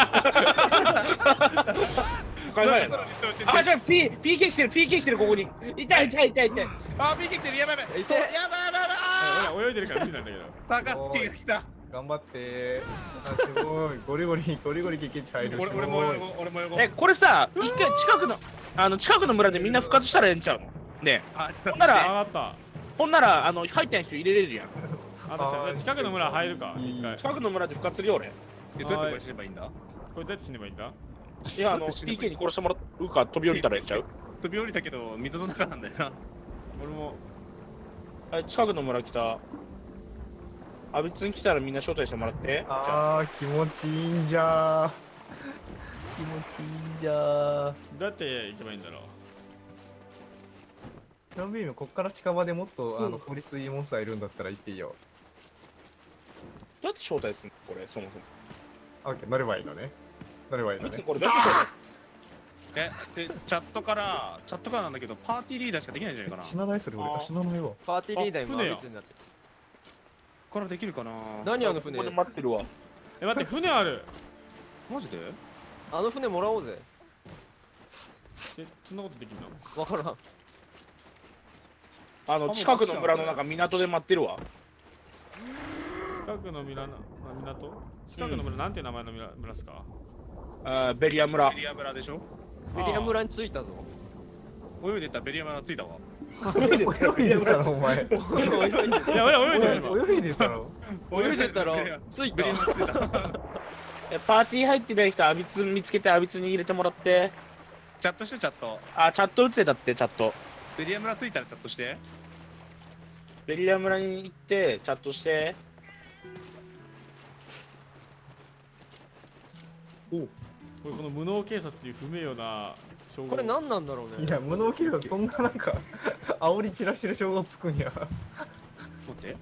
会派やな。あ、じゃあ PK 来てる PK 来てるここに。痛い痛い痛い痛い。 あ、ピー来てるやばいやばい。 痛いやばいやばいやばい。あ俺泳いでるから無理なんだけど。 高槻が来た。 頑張ってあすごいゴリゴリ経験値入る。 俺も横。 これさ一回近くの村でみんな復活したらええんちゃうの。ねあ、 ほんなら上がった。 ほんなら入った人入れれるやん。 あと近くの村入るか。一回。 近くの村で復活するよ俺。 どうやってこれすればいいんだ。 これどうやって死ねばいいんだ。 いやPK に殺してもらうか飛び降りたらええんちゃう。 飛び降りたけど水の中なんだよな。 俺も。 はい近くの村来た。あ別に来たらみんな招待してもらって。 ああ気持ちいいんじゃ気持ちいいんじゃ。 どうやって行けばいいんだろう。 キャンビームこっから近場でもっとポリスモンスターいるんだったら行っていいよ。 どうやって招待するのこれそもそも。 あ、オッケー乗ればいいのね。乗ればいいのね。 別にこれどうやって招待。 でチャットからなんだけどパーティーリーダーしかできないんじゃないかな。 死なないそれ俺。あ死なないわ。 パーティーリーダー今船や別になってる。 これできるかな。 何あの船ここで待ってるわ。 待って、船ある。 マジで？ あの船もらおうぜ。 そんなことできるの。 わからん。 近くの村の港で待ってるわ。 近くの港近くの村なんて名前の村っすか。 ベリア村。 ベリア村でしょ。 ベリア村に着いたぞ。 泳いでったらベリア村着いたわ。 泳いでたのお前。 いや俺泳いでる今。 泳いでたの。 泳いでたら着いた。 ベリア村着いた。 パーティー入ってない人アビツ見つけてアビツに入れてもらって。 チャットしてチャット。 あチャット打ってたってチャット。 ベリア村着いたらチャットして。 ベリア村に行ってチャットして。 この無能警察っていう不名誉な称号。 これ何なんだろうね。 いや無能警察そんななんか煽り散らしてる称号つくんや。 待って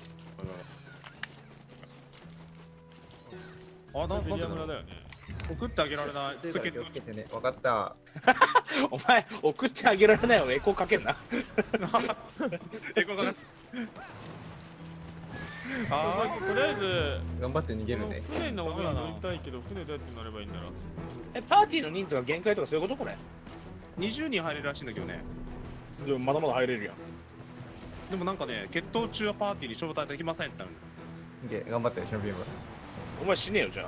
ベリア村だよね。 送ってあげられない。 気をつけてね。わかった。 お前送ってあげられないよエコーかけんな。 エコがかとりあえず頑張って逃げるね。 船の上に乗りたいけど船どうやって乗ればいいんだろう。 パーティーの人数が限界とかそういうことこれ。 20人入れるらしいんだけどね。 でもまだまだ入れるやん。 でもなんかね、決闘中はパーティーに招待できませんってなる。 オッケー頑張って忍びます。 お前死ねよじゃあ。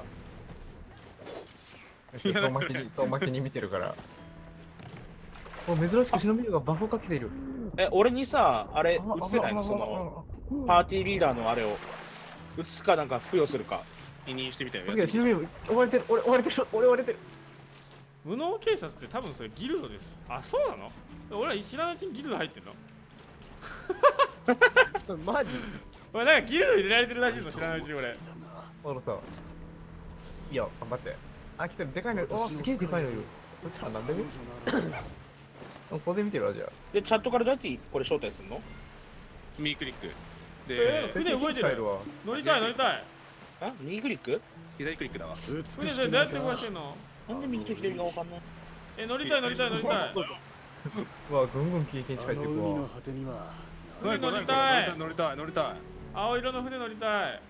遠巻きに見てるから。お珍しく忍びがバフをかけている。 俺にさあれ映せないのそのパーティーリーダーのあれを映すかなんか付与するか。 委任してみたよ。 忍び追われてる俺追われてる俺追われてる。 無能警察って多分それギルドです。あ、そうなの？俺は知らないうちにギルド入ってんの？ マジ？ 俺なんかギルド入れられてるらしいぞ、知らないうちに俺。 さいいよ頑張って。あ来てるでかいの。おすげえでかいのいる。こいつらなんで見る？ここで見てるわじゃあ。 でチャットからどうやってこれ招待するの？ 右クリックで船動いてる。乗りたい乗りたい。 あ右クリック？ 左クリックだわ。 船でどうやって動かしてんの？ なんで右と左がわかんない？ 乗りたい乗りたい乗りたい。 うわぐんぐん経験値入ってくわ。 船乗りたい。 乗りたい乗りたい。 青色の船乗りたい。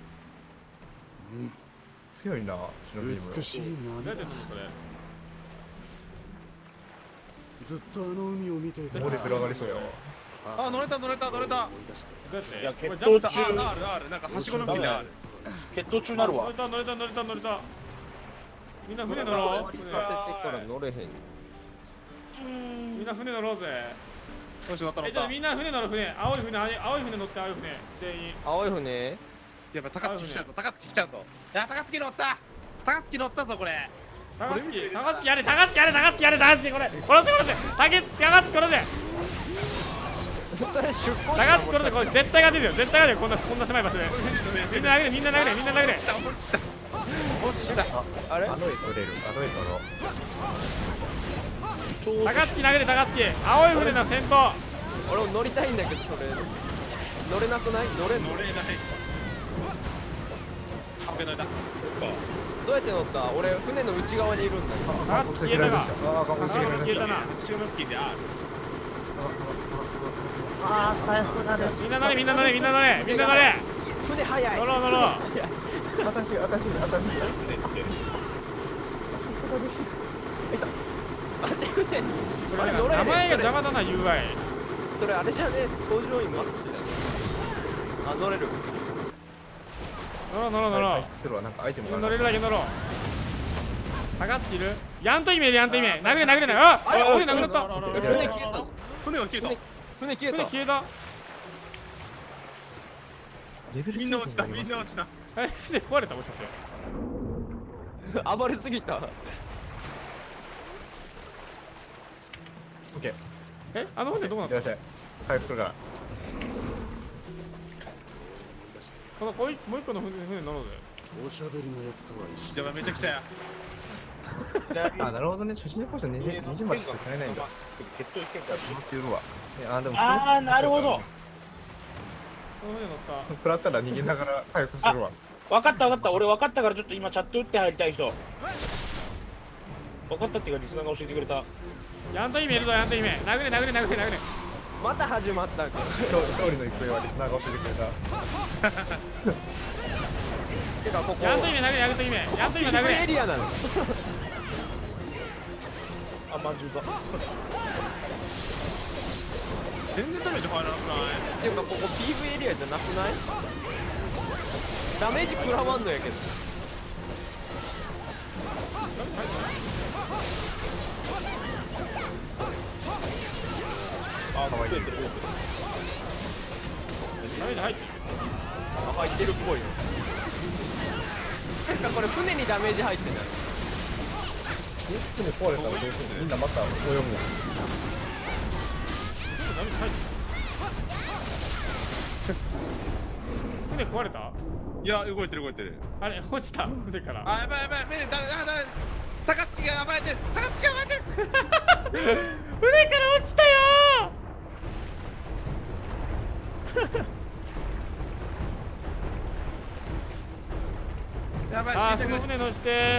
強いな忍びどうやって乗るのそれ？ ずっとあの海を見ていた漏れてる上がりそうやわ。 あ、乗れた乗れた乗れた。 どうやっていやこれ血糖中ジャンプした R なんかはしごのみんな R。 血糖中なるわ乗れた乗れた乗れた乗れた。みんな船乗ろう。 させてから乗れへん。 みんな船乗ろうぜ。 よし乗った乗った。 ちょっとみんな船乗る船。青い船青い船乗って青い船全員。 青い船。 やばい、高槻来ちゃうぞ高槻来ちゃうぞ。いや高槻乗った高槻乗ったぞこれ。 高槻高槻やれ高槻やれ高槻やれ高槻これ殺せ殺せ高槻殺せ。 それ出航高槻殺せこれ絶対が出るよ絶対が出るこんな狭い場所で。みんな投げれみんな投げれみんな投げれ。 落ちた落ちた落ちた。 あれあの絵取れるあの絵取ろう高槻投げれ高槻青い船の先頭。 俺も乗りたいんだけどそれ乗れなくない乗れんの乗れない。あ、乗れた。 どうやって乗った俺船の内側にいるんだよ高槻消えたかあ高槻消えたな。 後ろの付近で R。 ああさすがですみんな乗れみんな乗れみんな乗れみんな乗れ。 船早い乗ろう乗ろう。 私さすがです待って船これ名前が邪魔だな UI。 それあれじゃね搭乗員マックスじゃねあ乗れる乗ろう乗ろう乗ろう。 するわなんかアイテムが乗れるだけ乗ろう。高槻いるやんと姫いるやんと姫殴れ殴れない。ああれ船殴った船消えた船が消えた。 船消えた船消えた。 レベルみんな落ちたみんな落ちた。 船壊れたもしかして。 暴れすぎたオッケあの船どこなの。 ーいらっしゃい回復するからこのもう一個の船乗ろうぜ。 やばいめちゃくちゃや。 あなるほどね初心者ポジション20までしか使えないんだ血糖いけんから持ってるわあでもああなるほどこの船乗った。 食らったら逃げながら回復するわ分かった分かった俺分かったからちょっと今チャット打って入りたい人分かったっていうかリスナーが教えてくれたやんと姫いるぞやんと姫殴れ殴れ殴れ殴れ。 また始まった勝利の行方はリスナーが教えてくれたてかここやんと姫殴れやんと姫やんと姫殴れ。 エリアなのあまんじゅうだ全然ダメージ入らなくない？ っていうかここ PV エリアじゃなくないダメージ食らわんのやけどあ増えてるダメージ入ってる。 あ入ってるっぽいなんかこれ船にダメージ入ってない船壊れたらどうするのみんなまた泳ぐのダメージ入ってる。船壊れた。 いや動いてる動いてる。 あれ落ちた船から。 あやばいやばい船だだだ高槻が暴れてる高槻が暴れてる。 船から落ちたよやばいあーその死んでる。 船乗して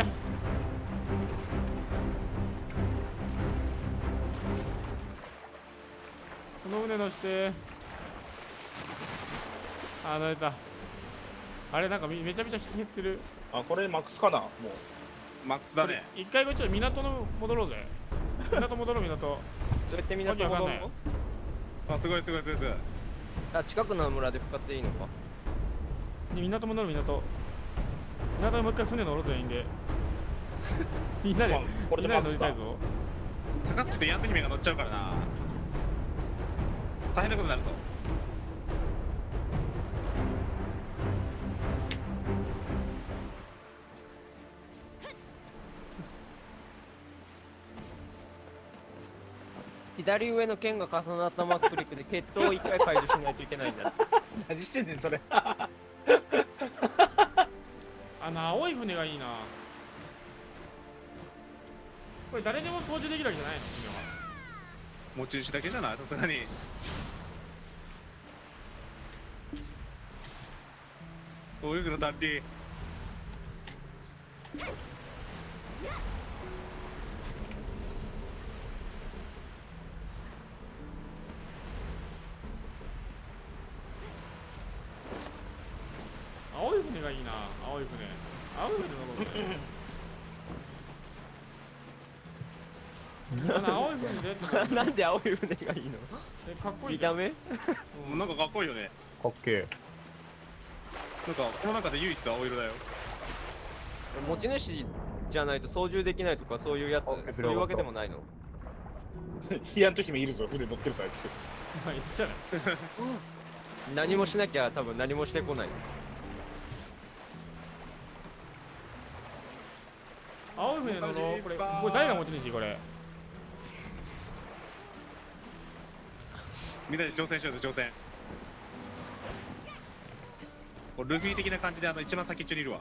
その船乗してあー乗れた。あれなんかめちゃめちゃ人減ってる。 あこれマックスかなもうマックスだね。 一回こっちょっと港の戻ろうぜ。港戻ろう港。 どうやって港戻るわけわかんないのあすごいすごいすごいすごい。 あ近くの村で使っていいのか港戻る港。港にもう一回船乗ろうぜ全員で。みんなでまあこれみんなで乗でマックスかりたいぞ。 高槻とヤント姫が乗っちゃうからな。大変なことになるぞ。 左上の剣が重なったマックリックで血統を1回解除しないといけないんだ何してんねんそれあの青い船がいいな。これ誰でも操縦できるわけじゃないの船は。 持ち主だけじゃないさすがに。泳ぐのダンディ。 青い船がいいな。青い船青い船乗ろうぜ。 あの青い船でやってなんで青い船がいいの？ かっこいいじゃん。 見た目？ なんかかっこいいよね。 かっけえ。 なんかこの中で唯一青色だよ。 持ち主じゃないと操縦できないとかそういうやつ、そういうわけでもないの？ ヒアンと姫いるぞ、船乗ってるぞ、あいつ。 まあいいじゃない。 何もしなきゃ多分何もしてこない。 青い船乗ろう。これ誰が持ち主これ。 みんなで挑戦しようぜ、挑戦。これルフィ的な感じで一番先っちょにいるわ。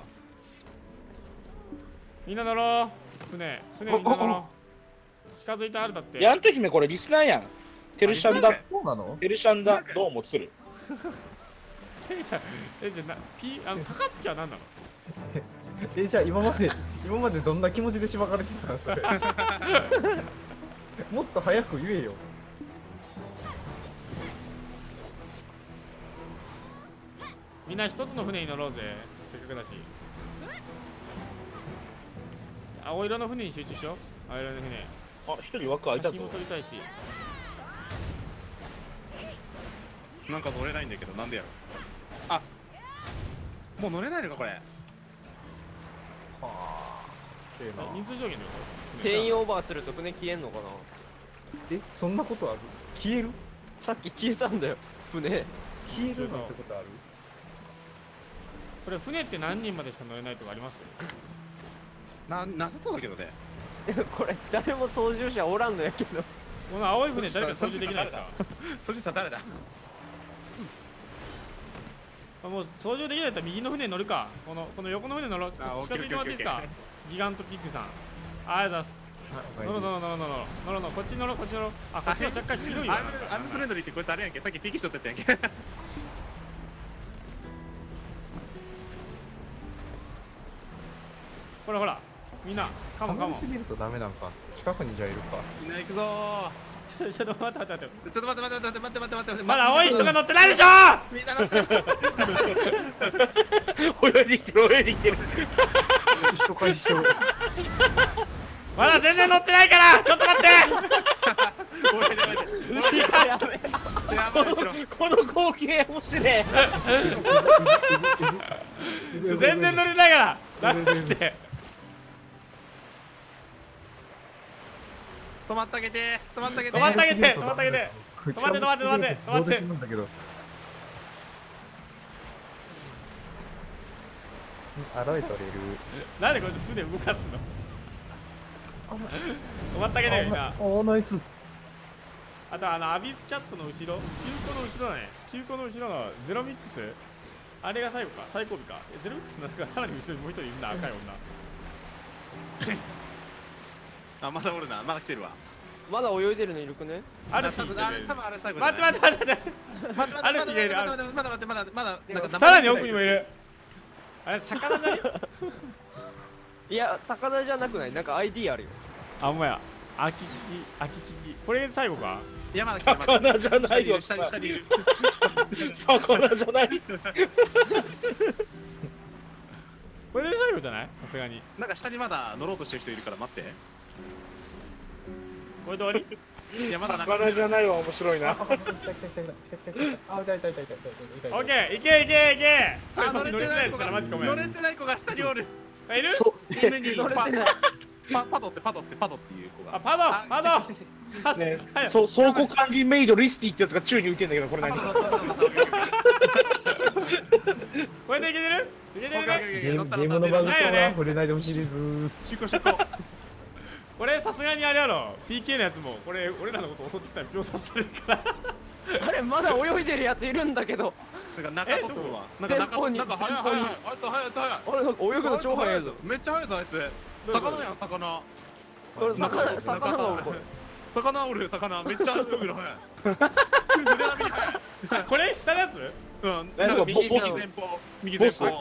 みんな乗ろう。船みんな乗ろう。近づいてあるだって。 ヤンと姫これリスナーやん。テルシャンダ、 そうなの？ テルシャンダ、どうもつる。 じゃあ高槻は何なの？ じゃあ今までどんな気持ちでしばかれてたんそれ。もっと早く言えよ。 みんな一つの船に乗ろうぜ。せっかくだし。青色の船に集中しよう。青色の船。 あ、一人枠空いたぞ写真も。撮りたいし。 なんか乗れないんだけど、なんでやろ。あ、もう乗れないのかこれ。 はあ。ええな。 人数上限だよ。 定員オーバーすると船消えんのかな？ え、そんなことある？消える？ さっき消えたんだよ、船。 消えるなんてことある？ これ船って何人までしか乗れないとかあります？ なさそうだけどね。 これ誰も操縦者おらんのやけど。 この青い船誰か操縦できないですか？ 操縦者誰だ？ もう操縦できないんだったら右の船に乗るか。この横の船乗ろう。ちょっと近づいてもらっていいですか？ギガントピックさん。ありがとうございます。乗ろう、こっちに乗ろう。あ、こっちの若干広いわ。 アンフレンドリーってこいつあれやんけ。さっきピキしとったやつやんけ。 ほら、みんな、カモン。 離れすぎるとダメなんか。近くにじゃあいるか。 みんな行くぞー。 ちょっと待って。 ちょっと待って。 まだ青い人が乗ってないでしょ。 みんな乗ってる。 泳いできてる。 一緒か一緒。 まだ全然乗ってないから。ちょっと待って。 やばい後ろ。 この光景面白い。 全然乗れないから。だって止まってあげて。 止まってあげて。止まって。 どうでしょうんだけど。洗えたれる。 なんでこいつ船動かすの？止まってあげてよみんな。 おーナイス。 あとアビスキャットの後ろ、急行の後ろだね。急行の後ろのゼロミックス。あれが最後か、最後尾か。ゼロミックスなんかさらに後ろにもう一人いるんだ、赤い女。 あ、まだおるな。まだ来てるわ。 まだ泳いでるのいるくね？ アルフィー多分あれ最後。 待って。アルフィーがいる。 まだ。 さらに奥にもいる。あれ、魚だね。 いや、魚じゃなくない？なんか ID あるよ。 あ、お前や。秋キキ。これ最後か？ いや、まだ来てる。 魚じゃないよ。 下にいる。 魚じゃない。 これで最後じゃない？さすがに。 なんか下にまだ乗ろうとしてる人いるから待って。 これで終わり？ いや、まだなんか。 魚じゃないわ、面白いな。 あ、いた。あ、いた。 オッケー、いけ。これ腰乗れてないですからマジごめん。 乗れてない子が下におる。 いる？ 上にパドっていう子が。 あ、パド。 ね、倉庫管理メイドリスティってやつが宙に浮いてんだけど、これ何？ これでいけてる？いけてるね。 ゲームのバグとは触れないでほしいです。 出航。これさすがにあれやろ。PK のやつもこれ俺らのこと襲ってきたら秒殺されるから。 あれまだ泳いでるやついるんだけど。 なんか中野はなんか早い。あいつ早い。 あれ泳ぐの超早いぞ。 めっちゃ早いぞあいつ。魚やん魚。 これ魚がおるこれ。 魚おる魚めっちゃ泳ぐの早い。腕並みに早い。 これ下のやつ？ うん。なんか右前方。右前方。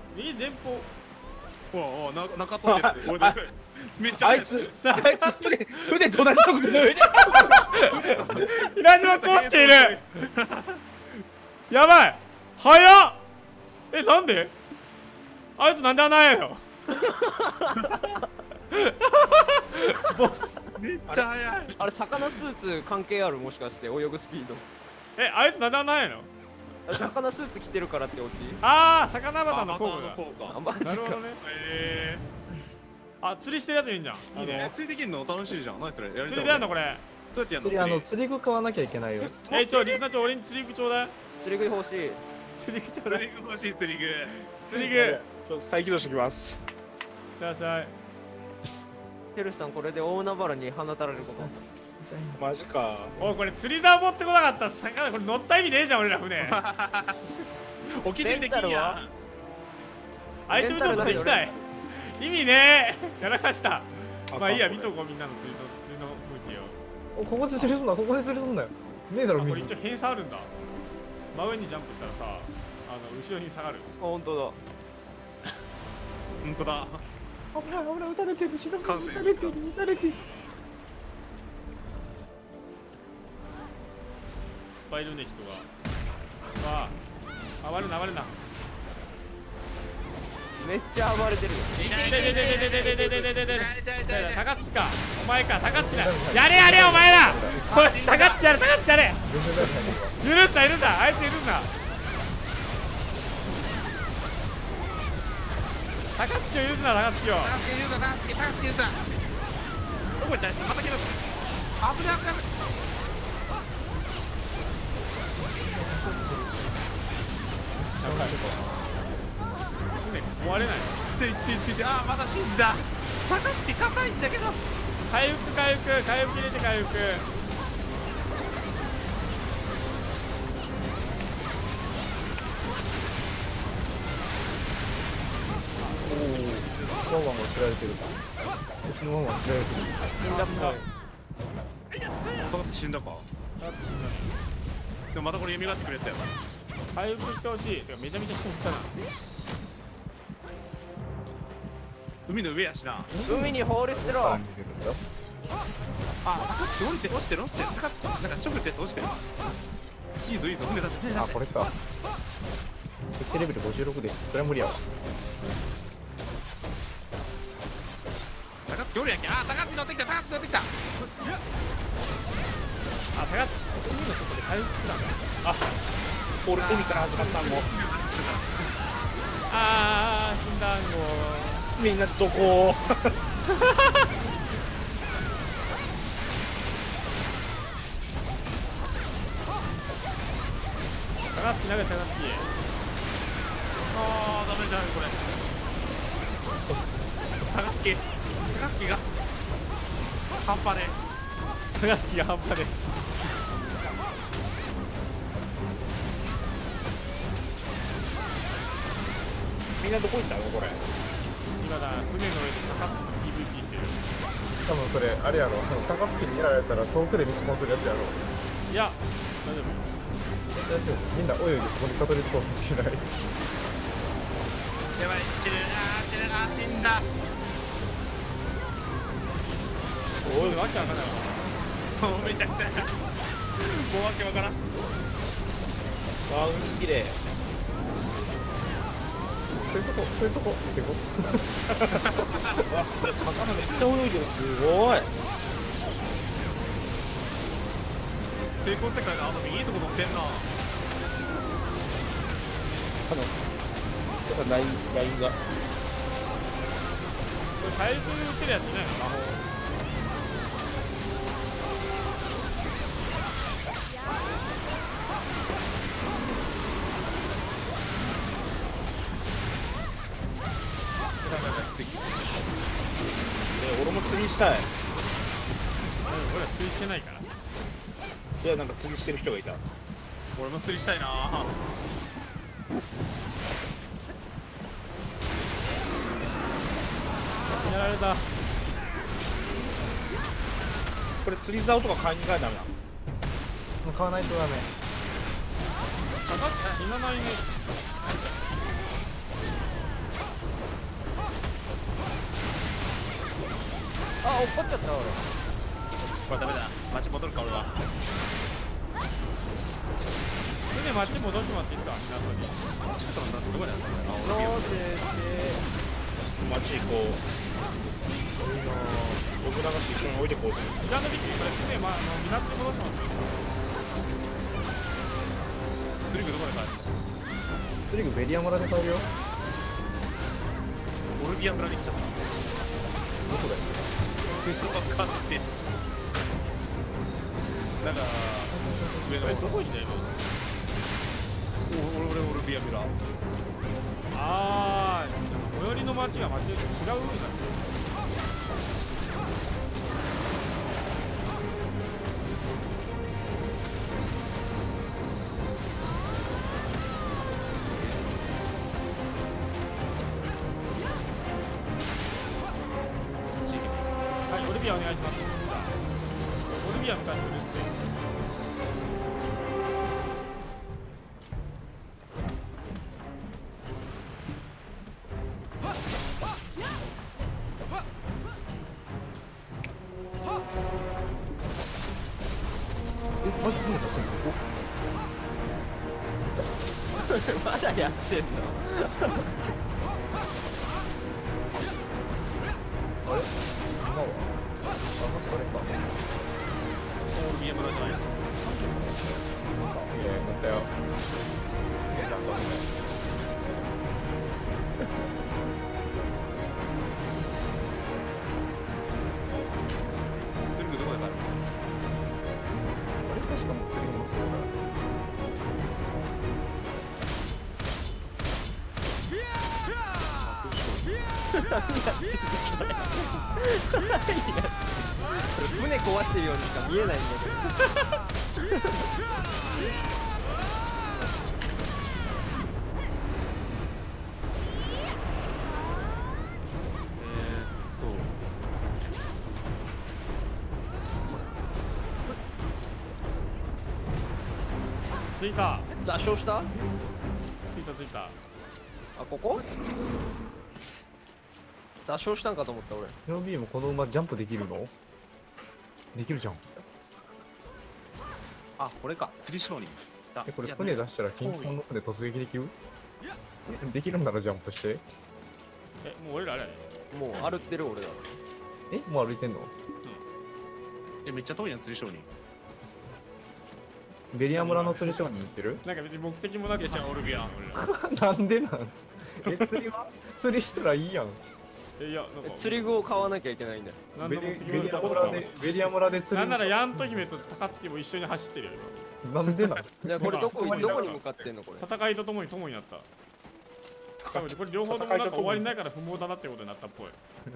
おお中野ってやつ。めっちゃあいつ船と同じ速度で泳いでる。 平島康介いる。やばい。早っ。え、なんで？あいつなんで穴やよ。 めっちゃ速い。 あれ魚スーツ関係ある？もしかして泳ぐスピード。 あいつなんであんな速いの？ あれ魚スーツ着てるからってオチ？ ああ、魚バターの効果が。 あ、マジか。 なるほどね。あ、釣りしてるやついいんじゃん。いいね。 釣りできんの楽しいじゃん。何それ？やりたい釣りでやんのこれ。 どうやってやんの？ 釣り具買わなきゃいけないよ。 リスナー俺に釣り具ちょうだい。 釣り具欲しい。 釣り具ちょうだい。 釣り具欲しい釣り具。 釣り具。 ちょっと再起動してきます。 いらっしゃい。 テルスさんこれで大海原に放たれること。 マジか。 おいこれ釣り竿持ってこなかったら魚これ乗った意味ねえじゃん俺ら船。 お気に入りできんや。 アイテムちょっとできない。意味ねえ。やらかした。まあいいや、見とこうみんなの釣りの風景を。 ここで釣りすんな、ここで釣りすんなよ。ねえだろ、水。 これ一応偏差あるんだ。真上にジャンプしたらさ、後ろに下がる。 あ、本当だ。 本当だ。 危ない危ない、撃たれてる、後ろ完成撃たれてる、撃たれてる。 いっぱいいるね、人が。わあ、暴れるな、暴れるな。 めっちゃ暴れてるよ。 高槻か、お前か、高槻だ。やれやれ、お前ら。高槻やれ、高槻やれ。許すな、許すな、あいつ許すな。高槻を許すな、高槻を。 どこ行った？また来た。危ない危ない。 壊れない。 ああ、まだ死んだ。高槻硬いんだけど。 回復回復回復入れて回復。 ワンワンが釣られてる。うちのワンワン釣られてる。 死んだっ高槻死んだか。でもまたこれ蘇ってくるやつや。 回復してほしい。てかめちゃめちゃ人減ったな。 海の上やしな。 ぽい。海に放り捨てろ。 あ、高槻降りて落ちてる落ちてる。高槻なんか直ってやつ落ちてる。いいぞいいぞ船出せ船出せ。 あ、これか。敵レベル56です。それは無理やわ。 高槻おるやんけ。あ、高槻乗ってきた高槻乗ってきた。 あ、高槻海の外で回復してたんだ。あ、 俺海から始まったんも。 あー、死んだんご。 みんなどこ？ 高槻投げた高槻。 あー、ダメじゃんこれ。高槻が半端ね。 高槻が半端で。 みんなどこ行ったのこれ？ 今だ、船の上で高槻と PVP してる。 多分それ、あれやろ。高槻にやられたら遠くでリスポンするやつやろ。 いや、大丈夫。 大丈夫。みんな泳いでそこにカトリスポンスしない。 やばい、死ぬ。あー死んだ。 おい、わけわかんないわ。 もうめちゃくちゃ。もうわけわからん。 あ、海綺麗。 そういうとこ見てこ。 魚めっちゃ泳いでる。すごい。 抵抗世界のあのいいとこ乗ってんな。 ラインが。 これ回復打ってるやついないの？魔法。 俺も釣りしたい。 俺ら釣りしてないから。 いや、なんか釣りしてる人がいた。 俺も釣りしたいな。 やられた。 これ釣り竿とか買いに行かないとダメなの？ もう買わないとダメ。 高槻死なないね。 あ、落っこっちゃった俺。 これダメだ。街戻るか俺は。 船町戻してもらっていいですか？港に。 ちょっと待ってどこだよ。 ローテ街こう僕流して一緒に置いてこうと思って。 ジャンドビッチこれ船港に戻してますよ。スリグどこで帰る？ スリグベリア村で買うよ。 オルビア村に来ちゃった。 どこだよ。 分かってなんか上のどこにいんだよ俺オルビア村。 ああ最寄りの町が間違えて違う海だ。はい、オルビアお願いします。オルビア向かってくるって。 マジ船出せるの？ まだやってんの？ あれ？今は？あ、それか。 オルビア村じゃない。 いや、乗ったよ。出た、そうスリグどこで帰る？ あれ確かもう釣りに乗ってるから。 船壊してるようにしか見えないんだけど。 着いた座礁した？あ、 着いた着いた。 ここ？座礁したんかと思った俺。 ノービーもこの馬ジャンプできるの？できるじゃん。 あ、これか。釣り商人。 これ船出したら金さんの船突撃できる？できるんならジャンプして。 もう俺らあれやね。 もう歩ってる俺ら。 もう歩いてんの？ めっちゃ遠いやん、釣り商人。 ベリア村の釣り商人行ってる？ なんか別に目的もなくじゃあオルビア俺ら。 なんでなん？釣りは？釣りしたらいいやん。 いやなんか釣り具を買わなきゃいけないんだよ。 何ベの目的もなくリア村で釣り。 なんならヤント姫と高槻も一緒に走ってるよなんでなん？ いやこれどこに向かってんのこれ？ 戦いとともに友になった。多分これ両方ともなんか終わりないから不毛だなってことになったっぽい。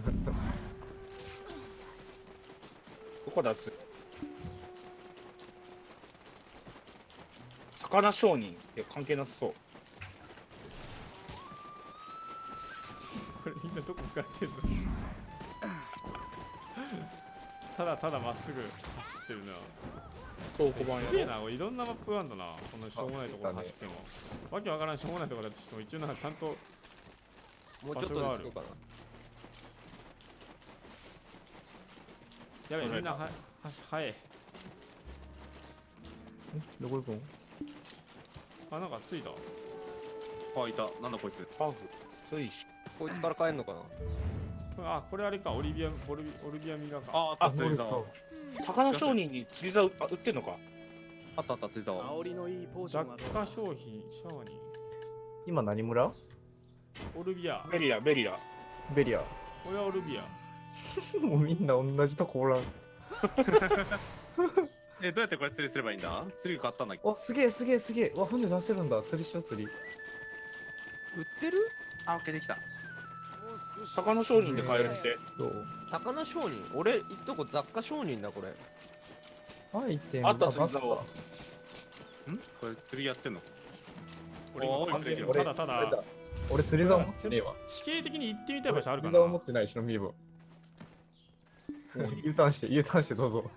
どこだつ魚商人って関係なさそう。 これみんなどこ向かってんの？ただただまっすぐ走ってるな。 そう小判すげえな、いろんなマップがあるんだな。このしょうもないところ走っても。わけわからんしょうもないところだとしても一応なんかちゃんともうちょっとで着くかな。 やべえみんな早い。 どこ行くん？ あ、なんか着いた。 あ、いた。なんだこいつ。 ハーフついし。 こいつから帰んのかな？ あ、これあれか、オルビアミラか。 あ、あった釣り竿。 魚商人に釣り竿売ってんのか？ あったあった釣り竿。 雑貨商品商人。 今何村？ オルビア。 ベリア。 ベリア。 これはオルビア。 もうみんな同じとこおらん。 どうやってこれ釣りすればいいんだ？釣り買ったんだっけ？ わ、すげえ。わ、船出せるんだ。釣りしよう、釣り。 売ってる？ あ、オッケーできた。 魚商人で買えるって。 どう？ 魚商人？俺行っとこ雑貨商人だこれ。 アイテム。 あった釣り竿。 ん？これ釣りやってんの？ 俺今完全に俺ただ俺釣り竿持ってねえわ。 地形的に行ってみたい場所あるか釣り竿な。 持ってないしのみえば。U ターンしてどうぞ。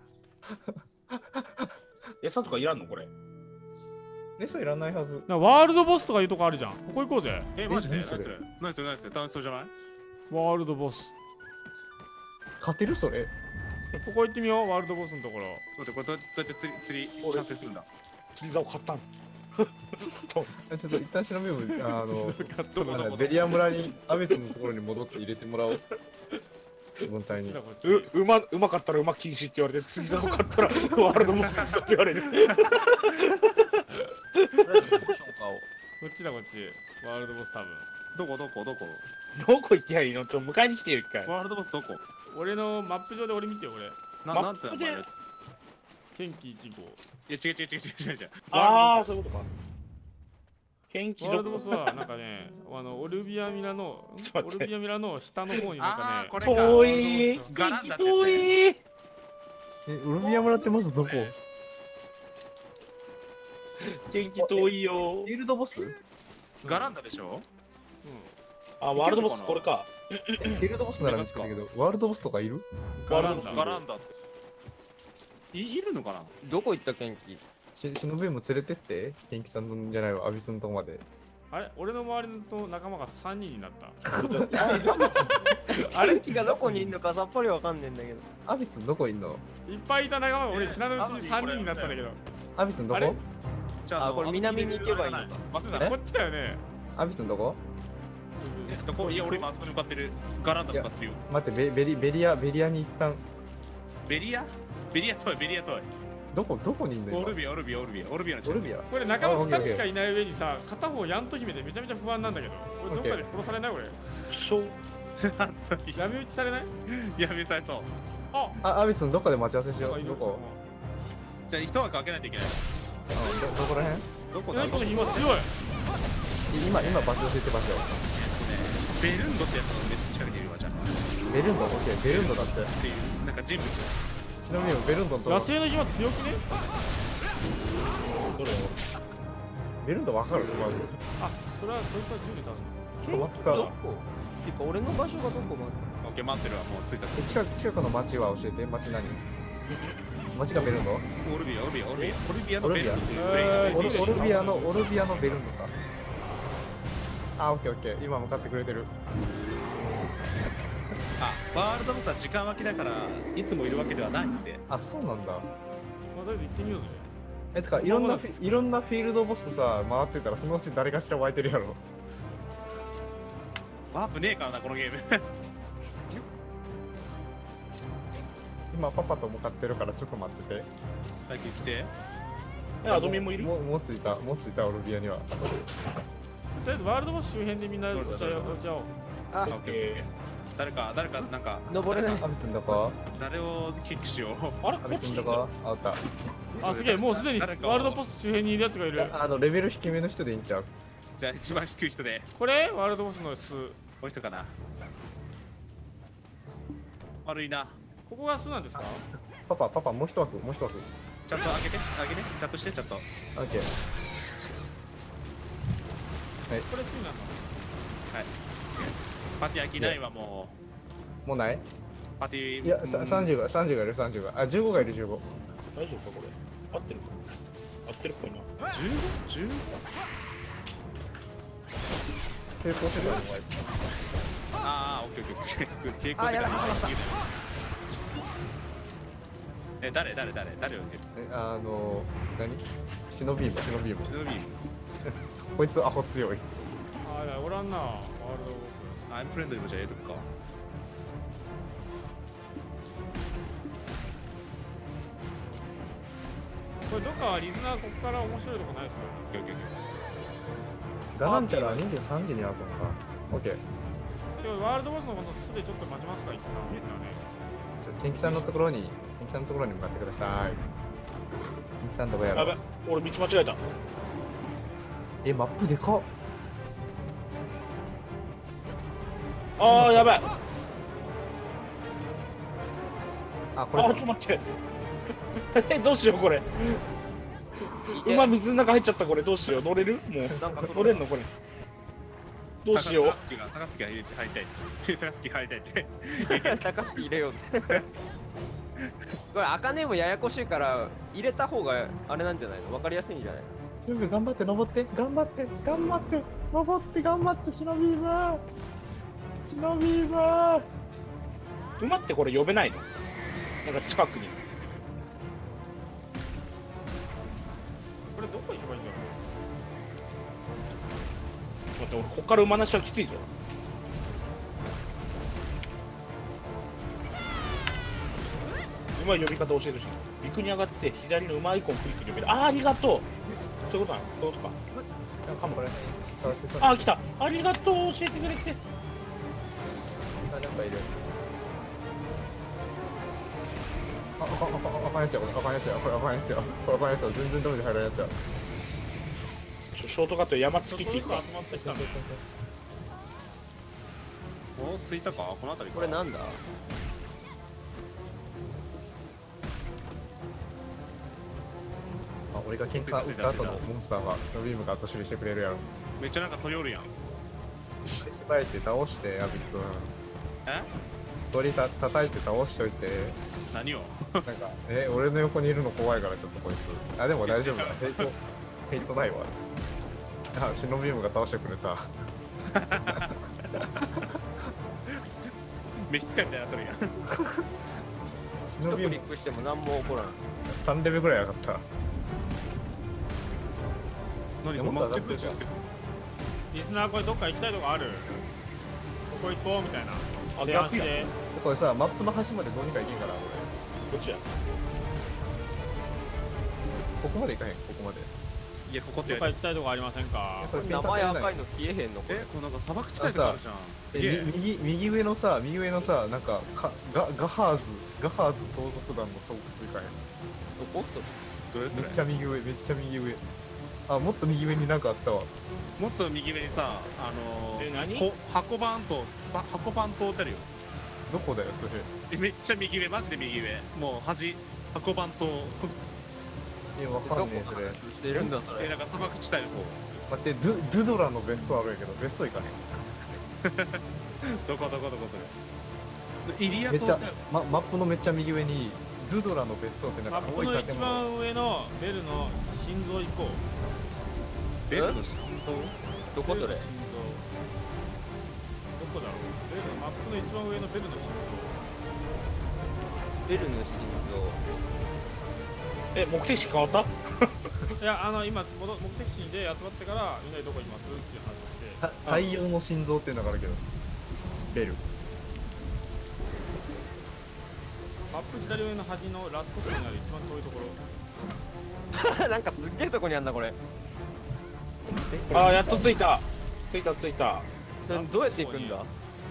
餌とかいらんのこれ？ 餌いらないはず。 ワールドボスとかいうとこあるじゃん。ここ行こうぜ。 マジで？ 何それ何それ楽しそうじゃない？ ワールドボス。 勝てるそれ？ ここ行ってみよう。ワールドボスのところ。 待って、これどうやって釣り完成するんだ？ 釣り竿買ったの？ ちょっと一旦忍び部カットのベリア村にアベツのところに戻って入れてもらおう。本体に。 うまかったら馬禁止って言われて、次のかったらワールドボスって言われる。 ポーション買おう。 こっちだこっち。ワールドボス多分。 どこどこどこどこ行きゃいいの？迎えに来てよ、一回。 ワールドボスどこ俺のマップ上で俺見てよ俺。 なんて名前天気1号。 いや違う。 ああ、そういうことか。元気ワールドボスはなんかね、オルビアミラの下の方になんかね、 これか遠いガランダって遠いウルビア村ってまずどこ？ 元気遠いよフィールドボス？ ガランダでしょあ、ワールドボスこれか。 フィールドボスなら見つけたけど、ワールドボスとかいる？ ガランダ。 ガランダっているのかな。 どこ行ったケンキ？ 忍びも連れてって、元気さんのじゃないわ、アビスのとこまで。 あれ俺の周りの仲間が3人になった。 ケンキがどこにいんのかさっぱりわかんねえんだけど。 アビスどこいんの？ いっぱいいた仲間が俺知らぬうちに3人になったんだけど。 アビスどあれこ？ じゃあ、これ南に行けばいいのか。 枠がこっちだよね。 アビスどこ？ どこいや俺今あそこに向かってる。ガランダ向かってるよ。 待って、ベリアに一旦。 ベリア遠い。 どこにいんの？ オルビアの近くオルビア。 これ仲間2人しかいない上にさ、片方ヤント姫でめちゃめちゃ不安なんだけど。これどっかで殺されない俺。 そう。 闇討ちされない？ やめされそう。 アビスのどこで待ち合わせしよう。どこ？ じゃあ一枠開けないといけない。 どこら辺？ どこだこの紐強い。 今場所教えて場所。 ベルンドってやつがめっちゃ見てるわじゃん。 ベルンド、オッケー、ベルンドだって。 っていうなんか人物。 ちなみにベルンドのとこ野生の紐強くね？ どれ？ ベルンドわかる？まず。 あ、それはそいつは銃で倒す。 ケンキどこ？てか俺の場所がどこまオッケー待ってるわもう着いた。 近くの町は教えて。町何？町がベルンド？ オルビアのベルンドっていうブレインオルビアのベルンドか。あ、オッケー。今向かってくれてる。 あ、ワールドボスは時間脇だからいつもいるわけではないんで。 あ、そうなんだ。 まあとりあえず行ってみようぜ。 つかいろんなフィールドボスさ回ってたらそのうち誰かしら湧いてるやろ。 ワープねえからなこのゲーム。 今パパと向かってるからちょっと待ってて。 最近来て。 アドミンもいる？ もう着いたオルビアには。 とりあえずワールドボス周辺でみんなお茶を。 あ、 オッケー。誰かなんか登れない。 アビスんどこ？ 誰をキックしよう。 あれアビスんどこ？あった。 あ、すげえ、もうすでにワールドボス周辺にいるやつがいる。 レベル低めの人でいいんちゃう？ じゃあ一番低い人で。 これワールドボスの巣。 この人かな。悪いな。 ここが巣なんですか？ パパもう一枠。 ちゃんと開けてちゃんとしてちゃんと。 オッケー。 これ巣なんだ。 はい。パティ開きないわももうない？ う。パティ。 いや、30がいる、30が。あ、15がいる、15。 大丈夫かこれ？合ってるか？合ってるっぽいな。 15？ 成功してるよ、お前。 ああ、オッケー。傾向あ、やばい。 誰を言ってる？ 何？忍びーム。 忍び。 こいつアホ強い。 あ、いや、おらんな。ワールドボス。 アイムフレンドにもじゃあとくか。 これどっかリスナーここから面白いとこないですか？ オッケー。 ガランチャラ23時に開くのか。オッケー。 でもワールドボスのこの巣でちょっと待ちますか、一旦。みんなね。 ケンキさんのところに向かってください。ケンキさんどこやろ？ やべ、俺道間違えた。 マップでかっ。 ああ、やばい。 あ、これちょっと待って。どうしようこれ。馬水の中入っちゃったこれ。どうしよう。乗れる？もう乗れんのこれ。どうしよう。 高槻入りたい。高槻入りたいって。 高槻入れようぜ。これ茜もややこしいから入れた方があれなんじゃないの？分かりやすいんじゃないの？ 準備頑張って登って登って忍びーバー。 馬ってこれ呼べないの？なんか近くに。 これどこ行けばいいんだろって、俺こっから馬なしはきついぞ。馬呼び方教えてほしい。陸に上がって左の馬アイコンクリックで呼べる。あー、ありがとう。そういうことなの？そういうことか。 かもこれ。 あー、来た。ありがとう、教えてくれて。 なんかいる。あかんやつや、これあかんやつや、これあかんやつや、これあかんやつや、全然ダメで入らんやつや。 ショートカット山付きっていうか。 集まってきたね。 お着いたかこの辺りか。 これなんだ？ あ、俺が喧嘩打った後のモンスターがシノビームが後処理してくれるやろ。 めっちゃなんか取りおるやん。 叩いて倒してやびつ。 え？ 鳥叩いて倒しといて。 何を？ なんか俺の横にいるの怖いからちょっとこいつ。あ、でも大丈夫だ。ヘイトないわ。あ、シノビームが倒してくれた。 召使いみたいになってるやん。 シ一クノビームリックしても何も起こらん。 3レベルぐらい上がった。 何これもっと上がマスケットってるじゃん。 リスナーこれどっか行きたいとこある？ここ行こうみたいな。 あ、 電話逆や。 して。 これさ、マップの端までどうにか行けんから、俺。 どっちや。 ここまで行かへん、ここまで。 いやここってどっか行きたいとこありませんか？ これ名前赤いの消えへんのこれ。 こうなんか砂漠地帯とかあるじゃん。すげえ。 右上のさ、なんかガハーズ盗賊団の巣窟行かへん。 どこ？ どれそれめっちゃ右上、めっちゃ右上。あ、もっと右上になんかあったわ。 もっと右上にさ、 何？ 箱パン島ってあるよ。 どこだよ、それ。 めっちゃ右上、マジで右上。もう端、箱パン島。 わかんねえ、それ。 してるんだそれ。 なんか砂漠地帯の方。 待って、ドゥドラの別荘あるんやけど、別荘行かへん。 どこそれ。イリア島めっちゃ、マップのめっちゃ右上に、ドゥドラの別荘ってなんマップのか青い建一物。 番上のベルの心臓行こう。 ベルの心どこそれ？ ベルの心臓。どこだろう？ベルマップの一番上のベルの心ベルの心目的地変わった？ 臓。いや今目的地で集まってからみんなでどこ行きますっていう話をして。 太陽の心臓っていうのがあるけど。ベル。 マップ左上の端のラットスにある一番遠いところ。 臓。なんかすっげえとこにあんなこれ。 あー、やっと着いた。着いた。 それどうやって行くんだ？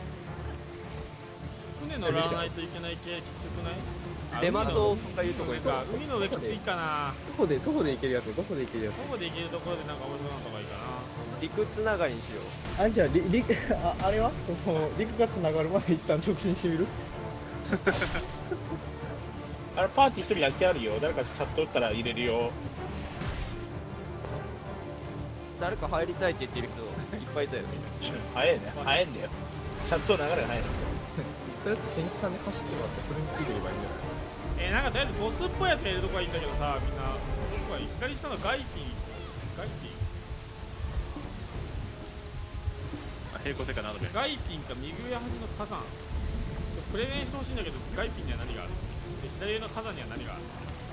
船乗らないといけない系きつくない？ レマ島とかいうとこ行くか。 海の上きついかな。 どこで行けるやつ？ どこで行けるところでなんか面白いのとかいいかな。 陸つながりにしよう。 あ、じゃあ、あれはその、陸がつながるまで一旦直進してみる？ あれ、パーティー一人だけあるよ。誰かチャット打ったら入れるよ。 誰か入りたいって言ってる人いっぱいいたよ。 早いね。早いんだよ。チャット流れが早いんだよ。 とりあえず天気さんで走ってもらってそれについてればいいんじゃない？ なんかとりあえずボスっぽいやつがいるとこはいいんだけどさ、みんなどこがいい？左下のガイピー平行世界などで。 ガイピンか右上端の火山。プレゼンしてほしいんだけど、ガイピンには何がある？で左上の火山には何がある？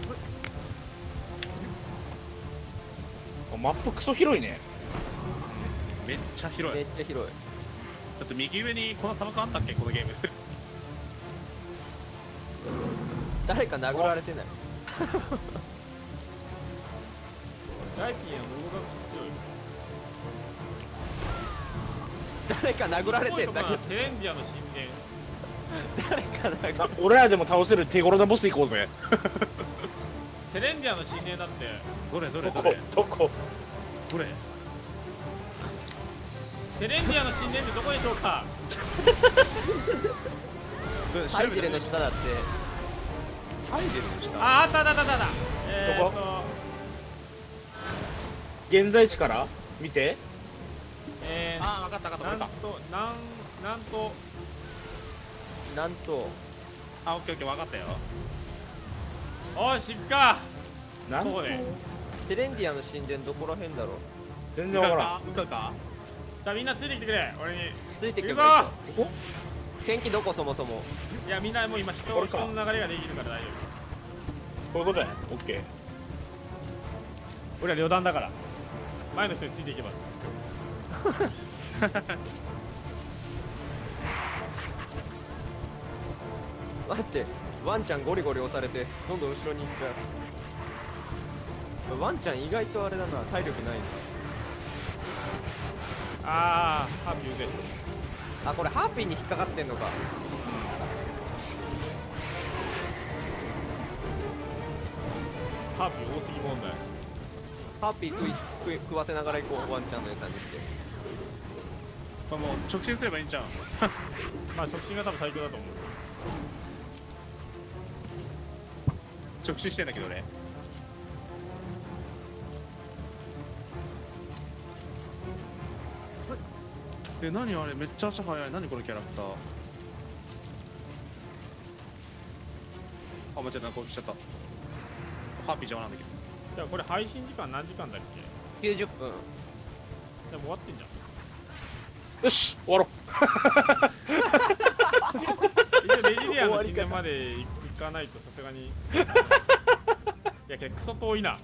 マップクソ広いね。 めっちゃ広い。 めっちゃ広い。 だって右上にこの砂漠あったっけこのゲーム。 誰か殴られてない？ ガイピンは動画が強い。 誰か殴られてんだけど。 セレンディアの神殿。 誰か殴られて俺らでも倒せる手頃なボス行こうぜ。 セレンディアの神殿だって。 どれどこセレンディアの神殿ってどこでしょうか？ ハイデレの下だって。 ハイデルの下。 あった。 どこ？現在地から見て。 ああ、分かった。 なんとあ、オッケー分かったよ。 おいしっかなんここでセレンディアの神殿どこら辺だろう？ 全然わからん。 向かうか。 じゃあみんなついてきてくれ俺に。 ついてけ行くぞばいいと。天気どこそもそも？ いやみんなもう今人の流れができるから大丈こういうことだよ。オッケー。 夫。俺は旅団だから前の人についていけば待って、ワンちゃんゴリゴリ押されてどんどん後ろに行っちゃう。ワンちゃん意外とあれだな、体力ないの。 あー、ハーピー腕。 あ、これハーピーに引っかかってんのか。 ハーピー多すぎ問題。 ハーピー食わせながら行こう、ワンちゃんの餌にして。 まあもう直進すればいいんちゃう。 まあ直進が多分最強だと思う。 直進してんだけど俺。何あれ、めっちゃ足速い。何このキャラクター。あ、間違えた、こう来ちゃった。ハッピー邪魔なんだけど。 じゃあこれ配信時間何時間だっけ？ 90分。 でも終わってんじゃん。 よし終わろ一応レジリアの神殿まで行かないとさすがに。いやけどクソ遠いな。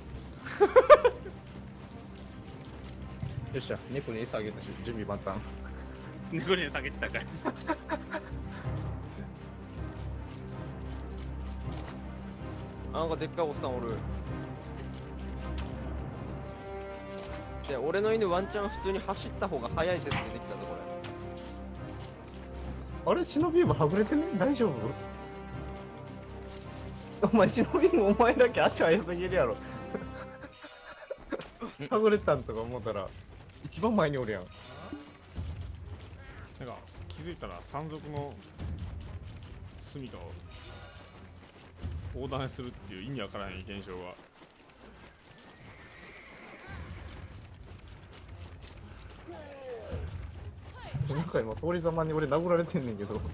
よっしゃ、猫に餌あげたし、準備万端。 猫に下げてたかい。 なんかでっかいおっさんおる。で、俺の犬ワンチャン普通に走った方が速い説出てきたぞ、これ。 あれ、忍びもはぐれてね、大丈夫？お前、忍びもお前だけ足速すぎるやろ。はぐれたんとか思ったら、一番前におるやん。 なんか気づいたら山賊の住処を横断するっていう意味わからない現象が。 なんか今通りざまに俺殴られてんねんけど。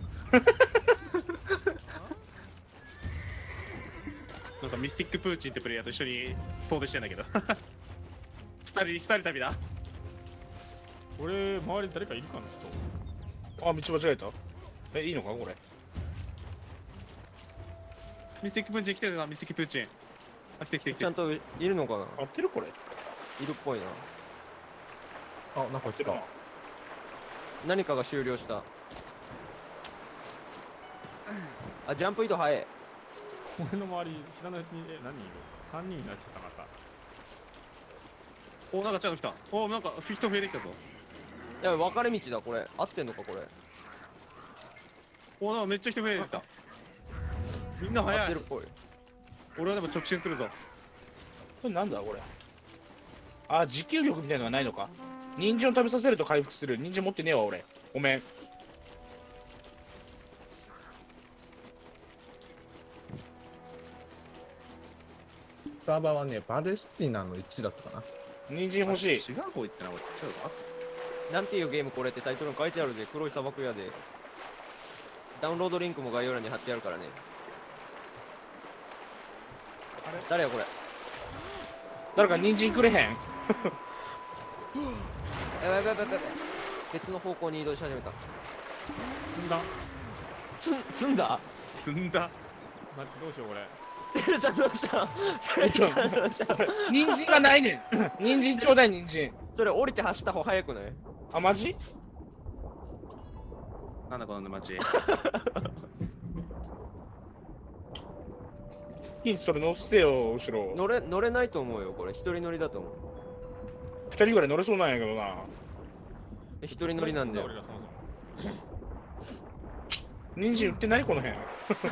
なんかミスティックプーチンってプレイヤーと一緒に遠出してんだけど。二人旅だ。 俺周りに誰かいるかな人。 あ、道間違えた。え、いいのかこれ。 ミスティックプーチン来てるな、ミスティックプーチン。あ、来て来て来て。 ちゃんといるのかな。 合ってるこれ。 いるっぽいな。 あ、なんか来た。 何かが終了した。あ、ジャンプ移動早い。 俺の周り知らないうちに何人いる ?3 人になっちゃったまた。 お、なんかちゃんと来た。お、なんか人増えてきたぞ。 やばい、分かれ道だこれ。合ってんのかこれ。 お、なんかめっちゃ人増えてきた。みんな早い合ってるっ。ぽい。 俺はでも直進するぞ。 これなんだこれ。あ、持久力みたいなのがないのか。人参を食べさせると回復する。人参持ってねえわ俺。ごめん。 サーバーはね、パレスティナの1だったかな。 人参欲しい。 違う方行ってな、俺。違うか。 なんていうゲームこれってタイトルに書いてあるで、黒い砂漠やで。ダウンロードリンクも概要欄に貼ってあるからね。誰やこれ。 誰か人参くれへん。 やばいやばいやばいやばい。別の方向に移動し始めた。 積んだ。 積んだ。 積んだ。 待ってどうしようこれ。 てるちゃんどうしたてるちゃんどうした人参がないねん。人参ちょうだい人参。 それ降りて走った方早くない？ あ、マジ？ なんだこの沼地。 ヒントそれ乗せてよ、後ろ。 乗れないと思うよ、これ。一人乗りだと思う。 二人ぐらい乗れそうなんやけどな。 一人乗りなんだよ。 俺らそもそも。 人参売ってないこの辺。 あ、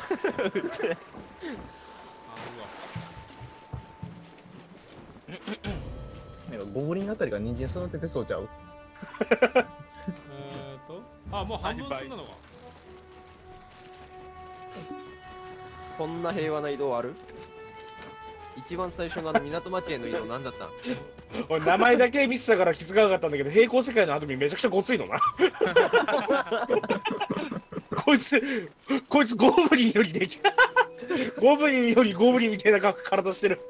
なんかゴブリンあたりが人参育ててそうちゃう？ あ、もう半分進んだのか。 こんな平和な移動ある？一番最初の港町への移動何だったん？ 俺名前だけ見てたから気づかなかったんだけど、平行世界のアトミめちゃくちゃごついのな。こいつゴブリンよりできゴブリンよりゴブリンみたいな体してる。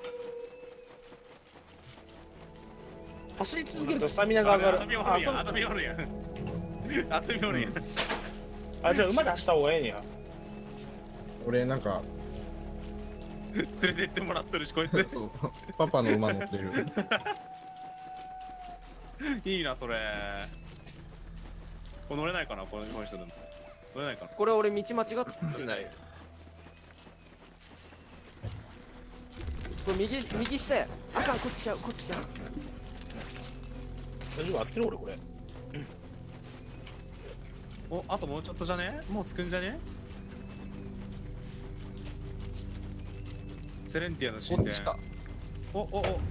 走り続けるとスタミナが上がる。 遊びおるやん。遊びおるやん。遊びおるやん。 あ、じゃあ馬で走った方がええねや。 俺なんか連れてってもらっとるし、こいつ。 そうパパの馬乗ってる。 いいなそれ。これ乗れないかな、この人でも。乗れないかな。 これ俺道間違ってない。これ右下や。あかん、こっちちゃう、こっちちゃう。 大丈夫、合ってる俺これ。 お、あともうちょっとじゃね？もう着くんじゃね？セレンティアの神殿。 こっちか。 お。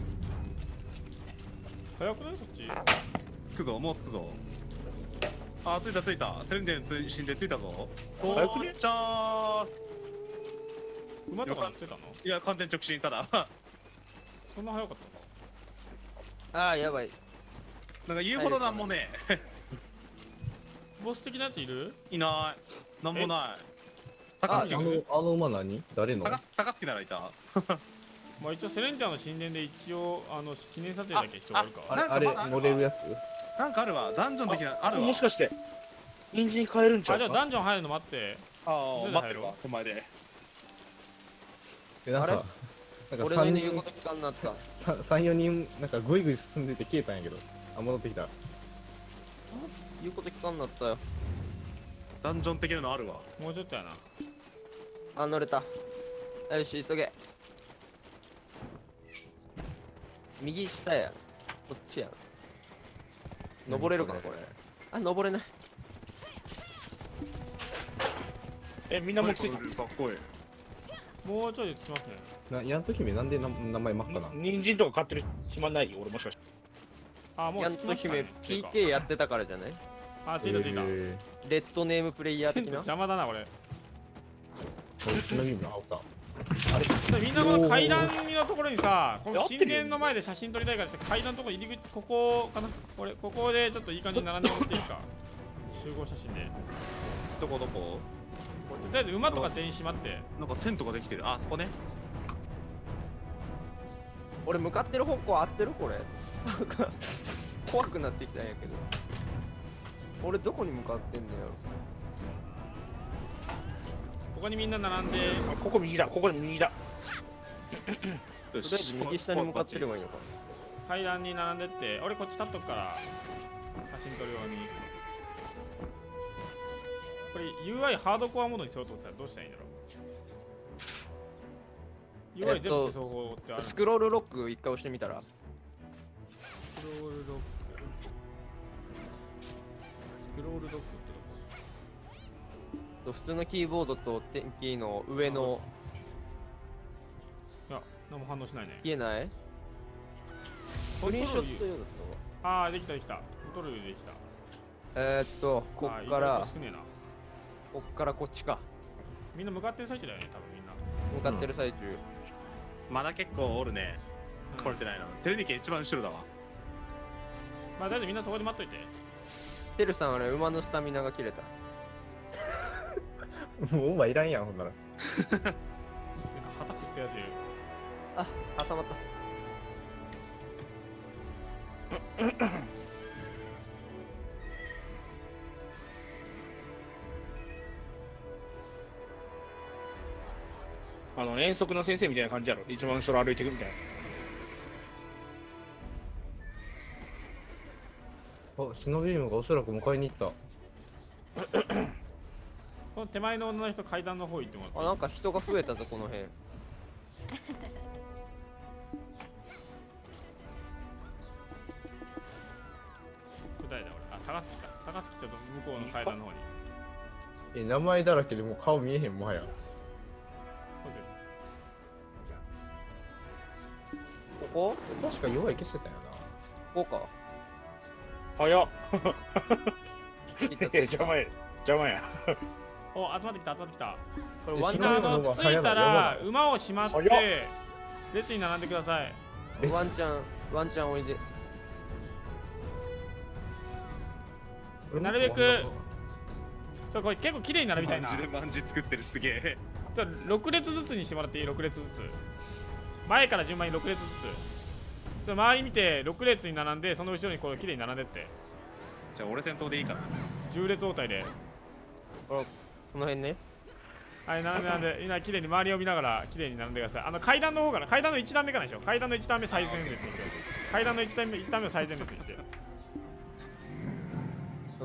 早くないそっち。 着くぞ、もう着くぞ。あ、着いた。セレンティアの神殿着いたぞ。 早くね到着。 馬とか乗ってたの？ いや、完全直進、ただ。 そんな早かったか。 ああ、やばい。 なんか言うほどなんもねボス的なやついる？ いない。なんもない。 あ高槻あの馬何？誰の？ 高槻ならいた。 まあ一応セレンティアの神殿で一応記念撮影だけ人がいるか。 あれ乗れるやつ？ なんかあるわ。ダンジョン的な、あるわ。 もしかして人参変えるんちゃあ、じゃあうか。 ダンジョン入るの待って。 ああ、待ってるわ、手前で。 なんか俺の言うこと聞かんなった。 3、4人なんかグイグイ進んでて消えたんやけど。あ、戻ってきた。 言うこと聞かんなったよ。 ダンジョン的なのあるわ。 もうちょっとやな。 あ、乗れた。よし、急げ。右下や。こっちや。登れるかな、これ。あ、登れない。 みんなもうついかっこいい。 もうちょいで着きますね。 やんと姫なんで名前真っ赤な？ 人参とか買ってる暇ない俺もしかして。 あ、もうやんと着きましたね姫 PK やってたからじゃない？ あ、着いた。レレッドネームプレイヤーッド的な。 邪魔だなこれ。 ちなみに青か。 みんなこの階段のところにさ、この神殿の前で写真撮りたいから階段のところ入り口、ここかな。ここでちょっといい感じに並んでもらっていいですか？集合写真で。 どこ？ とりあえず馬とか全員閉まって。 なんかテントができてる。あそこね。 俺向かってる方向合ってるこれ。なんか怖くなってきたんやけど。俺どこに向かってんのよ。 ここにみんな並んで。 ここ右だ、ここ右だ。 とりあえず右下に向かってればいいのか。 階段に並んでって、俺こっち立っとくから写真撮るように。これ UI ハードコアモードにしようと思ったらどうしたらいいんだろう。UI 全部消そう法ってある。 スクロールロック一回押してみたら。 スクロールロックってどこ？ 普通のキーボードとテンキーの上のいや、何も反応しないね。 消えない？スクリーンショット用だったわ。 ああ、できた。コントロールできた。 こっか意外らと少ねえな。 こっからこっちか。 みんな向かってる最中だよね、多分みんな。 向かってる最中。 まだ結構おるね。来れてないな。テレニケ一番後ろだわ。 まあ、大丈夫、みんなそこで待っといて。 てるさんはね、馬のスタミナが切れた。 もう馬いらんやん、ほんなら。 なんか旗振ったやついる。 あ、挟まった。 遠足の先生みたいな感じやろ。一番後ろ歩いていくみたいな。 あ、シノビームがおそらく迎えに行った。 この手前の女の人階段の方行ってもらっていい？ あ、なんか人が増えたぞ、この辺。 誰だ俺。あ、高槻か。高槻ちょっと向こうの階段の方に。 名前だらけでもう顔見えへんもはや。 ここ？ 確か弱い消してたよな。 ここか。 早っ。 いた邪魔や。 お、集まってきた。これワンチみんなャン、 着いたら馬をしまって早っ列に並んでください。 ワンチャンおいで。 なるべくこれ結構綺麗に並びたいな。 マンジ作ってる、すげえ。 6列ずつにしてもらっていい？6列ずつ。前から順番に6列ずつ。周り見て6列に並んで、その後ろにこう綺麗に並んでって。 じゃあ俺先頭でいいかな。 10列応対で。 この辺ね。 はい、並んで、今綺麗に周りを見ながら綺麗に並んでください。階段の方から、階段の1段目からでしょ。階段の1段目最前列にして。階段の1段目を最前列にして。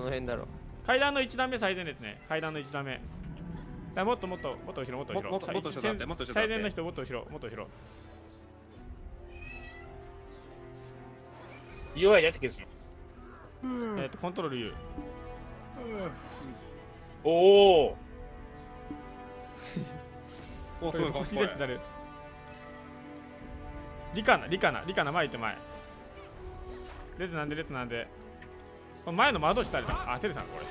の辺だろ。 階段の1段目最前列ね。階段の1段目。もっと後ろもっと後ろ。 もっと後ろだってもっと後ろだって最前の人もっと後ろもっと後ろ。 弱いやってけすよ。 コントロール U。 おお。 お、すごいかっこいい。 リカナ前行って前。列なんで。これ前の窓下誰だ。あ、テルさんこれ。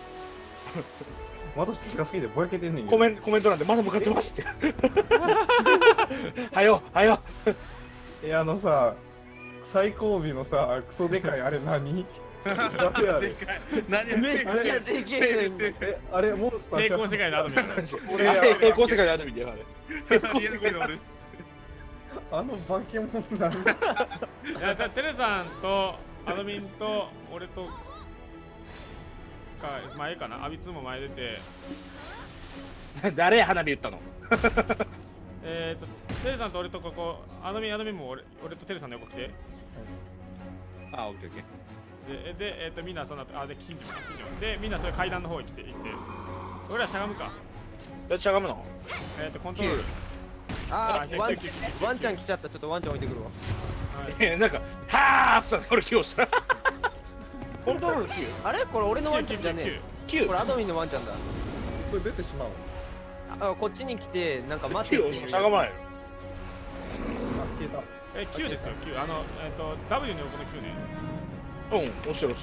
窓近すぎてぼやけてんねんけど。 コメントなんでまだ向かってますって。はよ。 いやさ、最後尾のさ、クソでかいあれ何？誰あれ？ 何めっちゃでけえねん。 あれモンスター平行世界のアドミン。 平行世界のアドミンだよあれ。 あの化け物なんだ。 いやテルさんとアドミンと俺とか前かな。アビツも前出て。 誰花火言ったの？ テルさんと俺とここアドミンも俺とテルさんの横来て。 あ、オッケーオッケー。 でみんなそので近所でみんなそれ階段の方に行って俺らしゃがむか。 しゃがむの？ コントロール。 あー、ワンちゃん来ちゃった。ちょっとワンちゃん置いてくるわ。 なんかはーっつった俺気をしたコントロール9。 あれこれ俺のワンちゃんじゃねえ。 9 これアドミンのワンちゃんだ。 これ出てしまう。 あ、こっちに来てなんか待てっていう。 しゃがまないよ。 消えた。 9ですよ9。W の横の9ね。 押してる。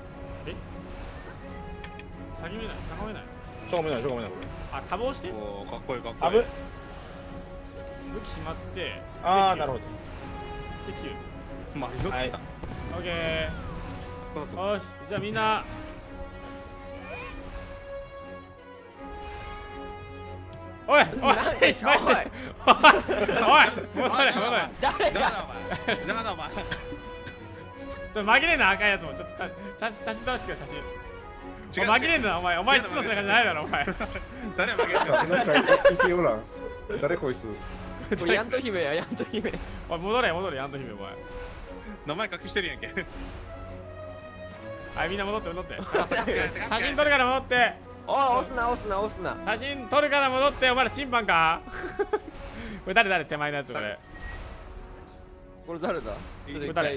下げめないしゃがめないこれ。 あ、タブ押しておー、かっこいいかっこあぶ。 いい。 武器しまってああ、なるほど。 でマリオはい 9。オッケどうぞ。 ー。よし、じゃあみんなおいしまっておい戻れ誰が？ 邪魔だお前。 ちょっと紛れんな赤いやつもちょっと写真撮らせてくれ。写真紛れんなお前血の背中じゃないだろお前。 誰負けるなんか生きおらん。誰こいつ？ これヤント姫やヤント姫。 おい戻れヤント姫お前。 名前隠してるやんけ。 はいみんな戻って写真撮るから戻って。 おい押すな。 写真撮るから戻って。お前らチンパンか？これ誰手前のやつこれ。 これ誰だ？ 誰？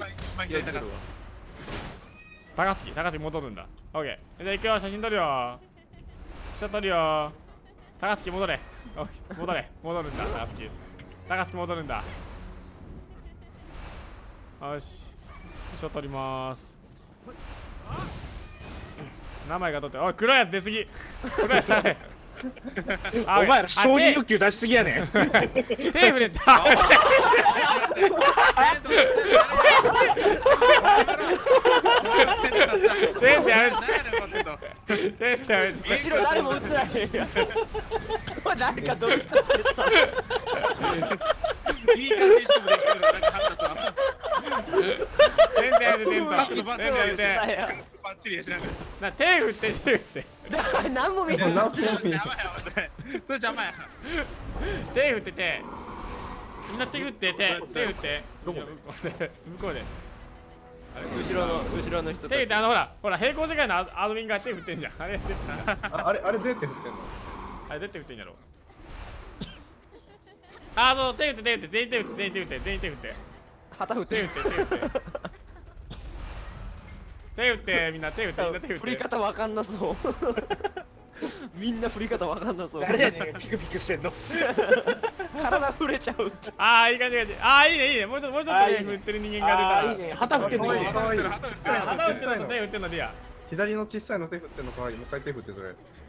誰？ 高槻戻るんだ。オッケー。じゃあ行くよ。写真撮るよ。スクショ撮るよ。高槻戻れ。戻るんだ。高槻戻るんだ。よし。スクショ撮りまーす。名前が取って。おい黒いやつ出すぎ。黒いやつあれ。 お前ら承認欲求出しすぎやねん。 手触れた。 後ろ誰も映らへんやん。誰かドリフトしてた。 いい感じにしてもできるのなんか腹立つわ。バッチリやしながら。 手振って何も見えない。 邪魔やそれ邪魔や。 手振ってみんな手振って手振って向こうで後ろの人手振ってほら平行世界のアドミンが手振ってんじゃん。あれあれどうやって振ってんの？ あれどうやって振ってんやろ。あそう手振って全員手振って旗振って手振ってみんな手振って振り方わかんなそう。みんな振り方わかんなそう。 誰やねんピクピクしてんの。 体触れちゃう。 ああいい感じ。ああいいねもうちょっとね振ってる人間が出たら。 いいね旗振ってんの。 旗振ってるのと手振ってるのでや。 左の小さいの手振ってんのかわいい。もう一回手振ってそれ。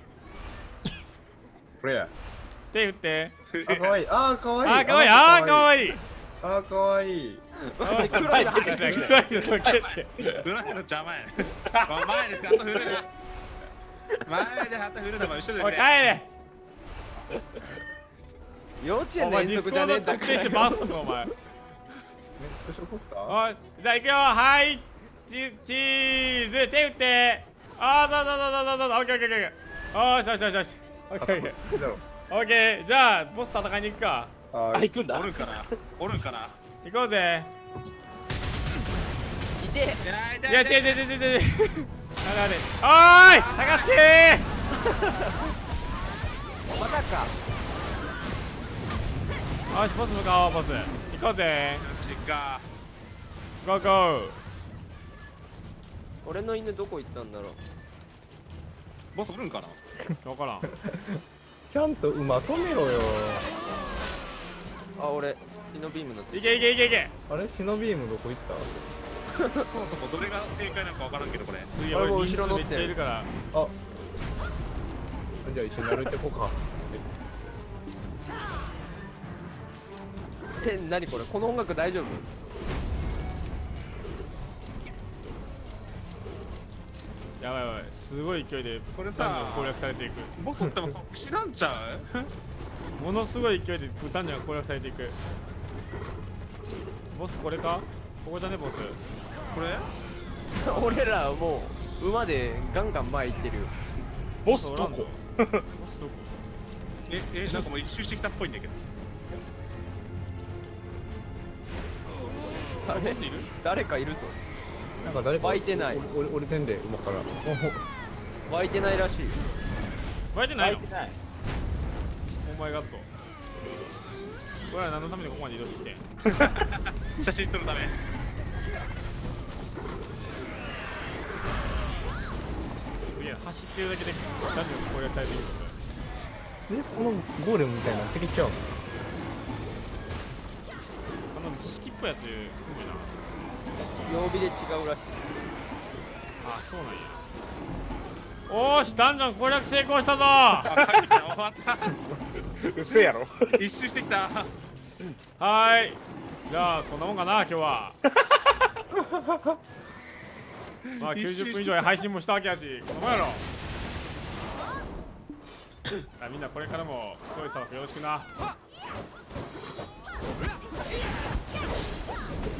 これや。 手振って。 あかわいい。あかわいい。 かわいい。 あかわいい。 黒いの入ってる。 黒いのどけって。 黒いの邪魔やね。前で旗振るな。前で旗振るな。後ろで振れ。 帰れ。 幼稚園の遠足じゃねえんだ特定してバーストかお前。 スクショ撮った？ おいじゃあ行くよ。はいチーズ手振って。あそうオッケーよしオッケーオッケー。じゃあボス戦いに行くか。 行くんだ。 おるんかな行こうぜ。 いて。 いや違うあれおーい高瀬またか。 よしボス向かおうボス行こうぜがゴーゴー俺の犬どこ行ったんだろう。 ボスおるんかな。 分からんちゃんと馬止めろよ。 あ、俺シノビームのいけいけいけいけあれシノビームどこ行ったそもそもどれが正解なのかわからんけどこれ。 すげえ俺も俺人数めっ後ろ乗ってちゃいるからあじゃあ一緒に歩いてこうか。 何これ、この音楽大丈夫？ やばいやばいすごい勢いでこれさダンジョン攻略されていくボスおってもそ知らんちゃう。 ものすごい勢いでダンジョンが攻略されていくボスこれかここじゃねボスこれ俺らもう馬でガンガン前行ってるよ。 ボスどこ？ ボスどこなんかもう一周してきたっぽいんだけど。 あれボスいる誰かいるぞ。 なんか誰か湧いてない降りてんで馬から。 湧いてないらしい。 湧いてないのてない。 お前ガット俺ら何のためにここまで移動してきて写真撮るため。 すげえ走ってるだけでダンジョンが攻略されていくこのゴーレムみたいなの敵ちゃうの？ この儀式っぽいやつすごいな曜日で違うらしい。 あそうなんやおーしダンジョン攻略成功したぞ帰ってきた。終わった。 うせやろ。 一周してきた。 はーいじゃあこんなもんかな今日はまあ90分以上配信もしたわけやしこんなもんやろあみんなこれからも当時さんよろしくな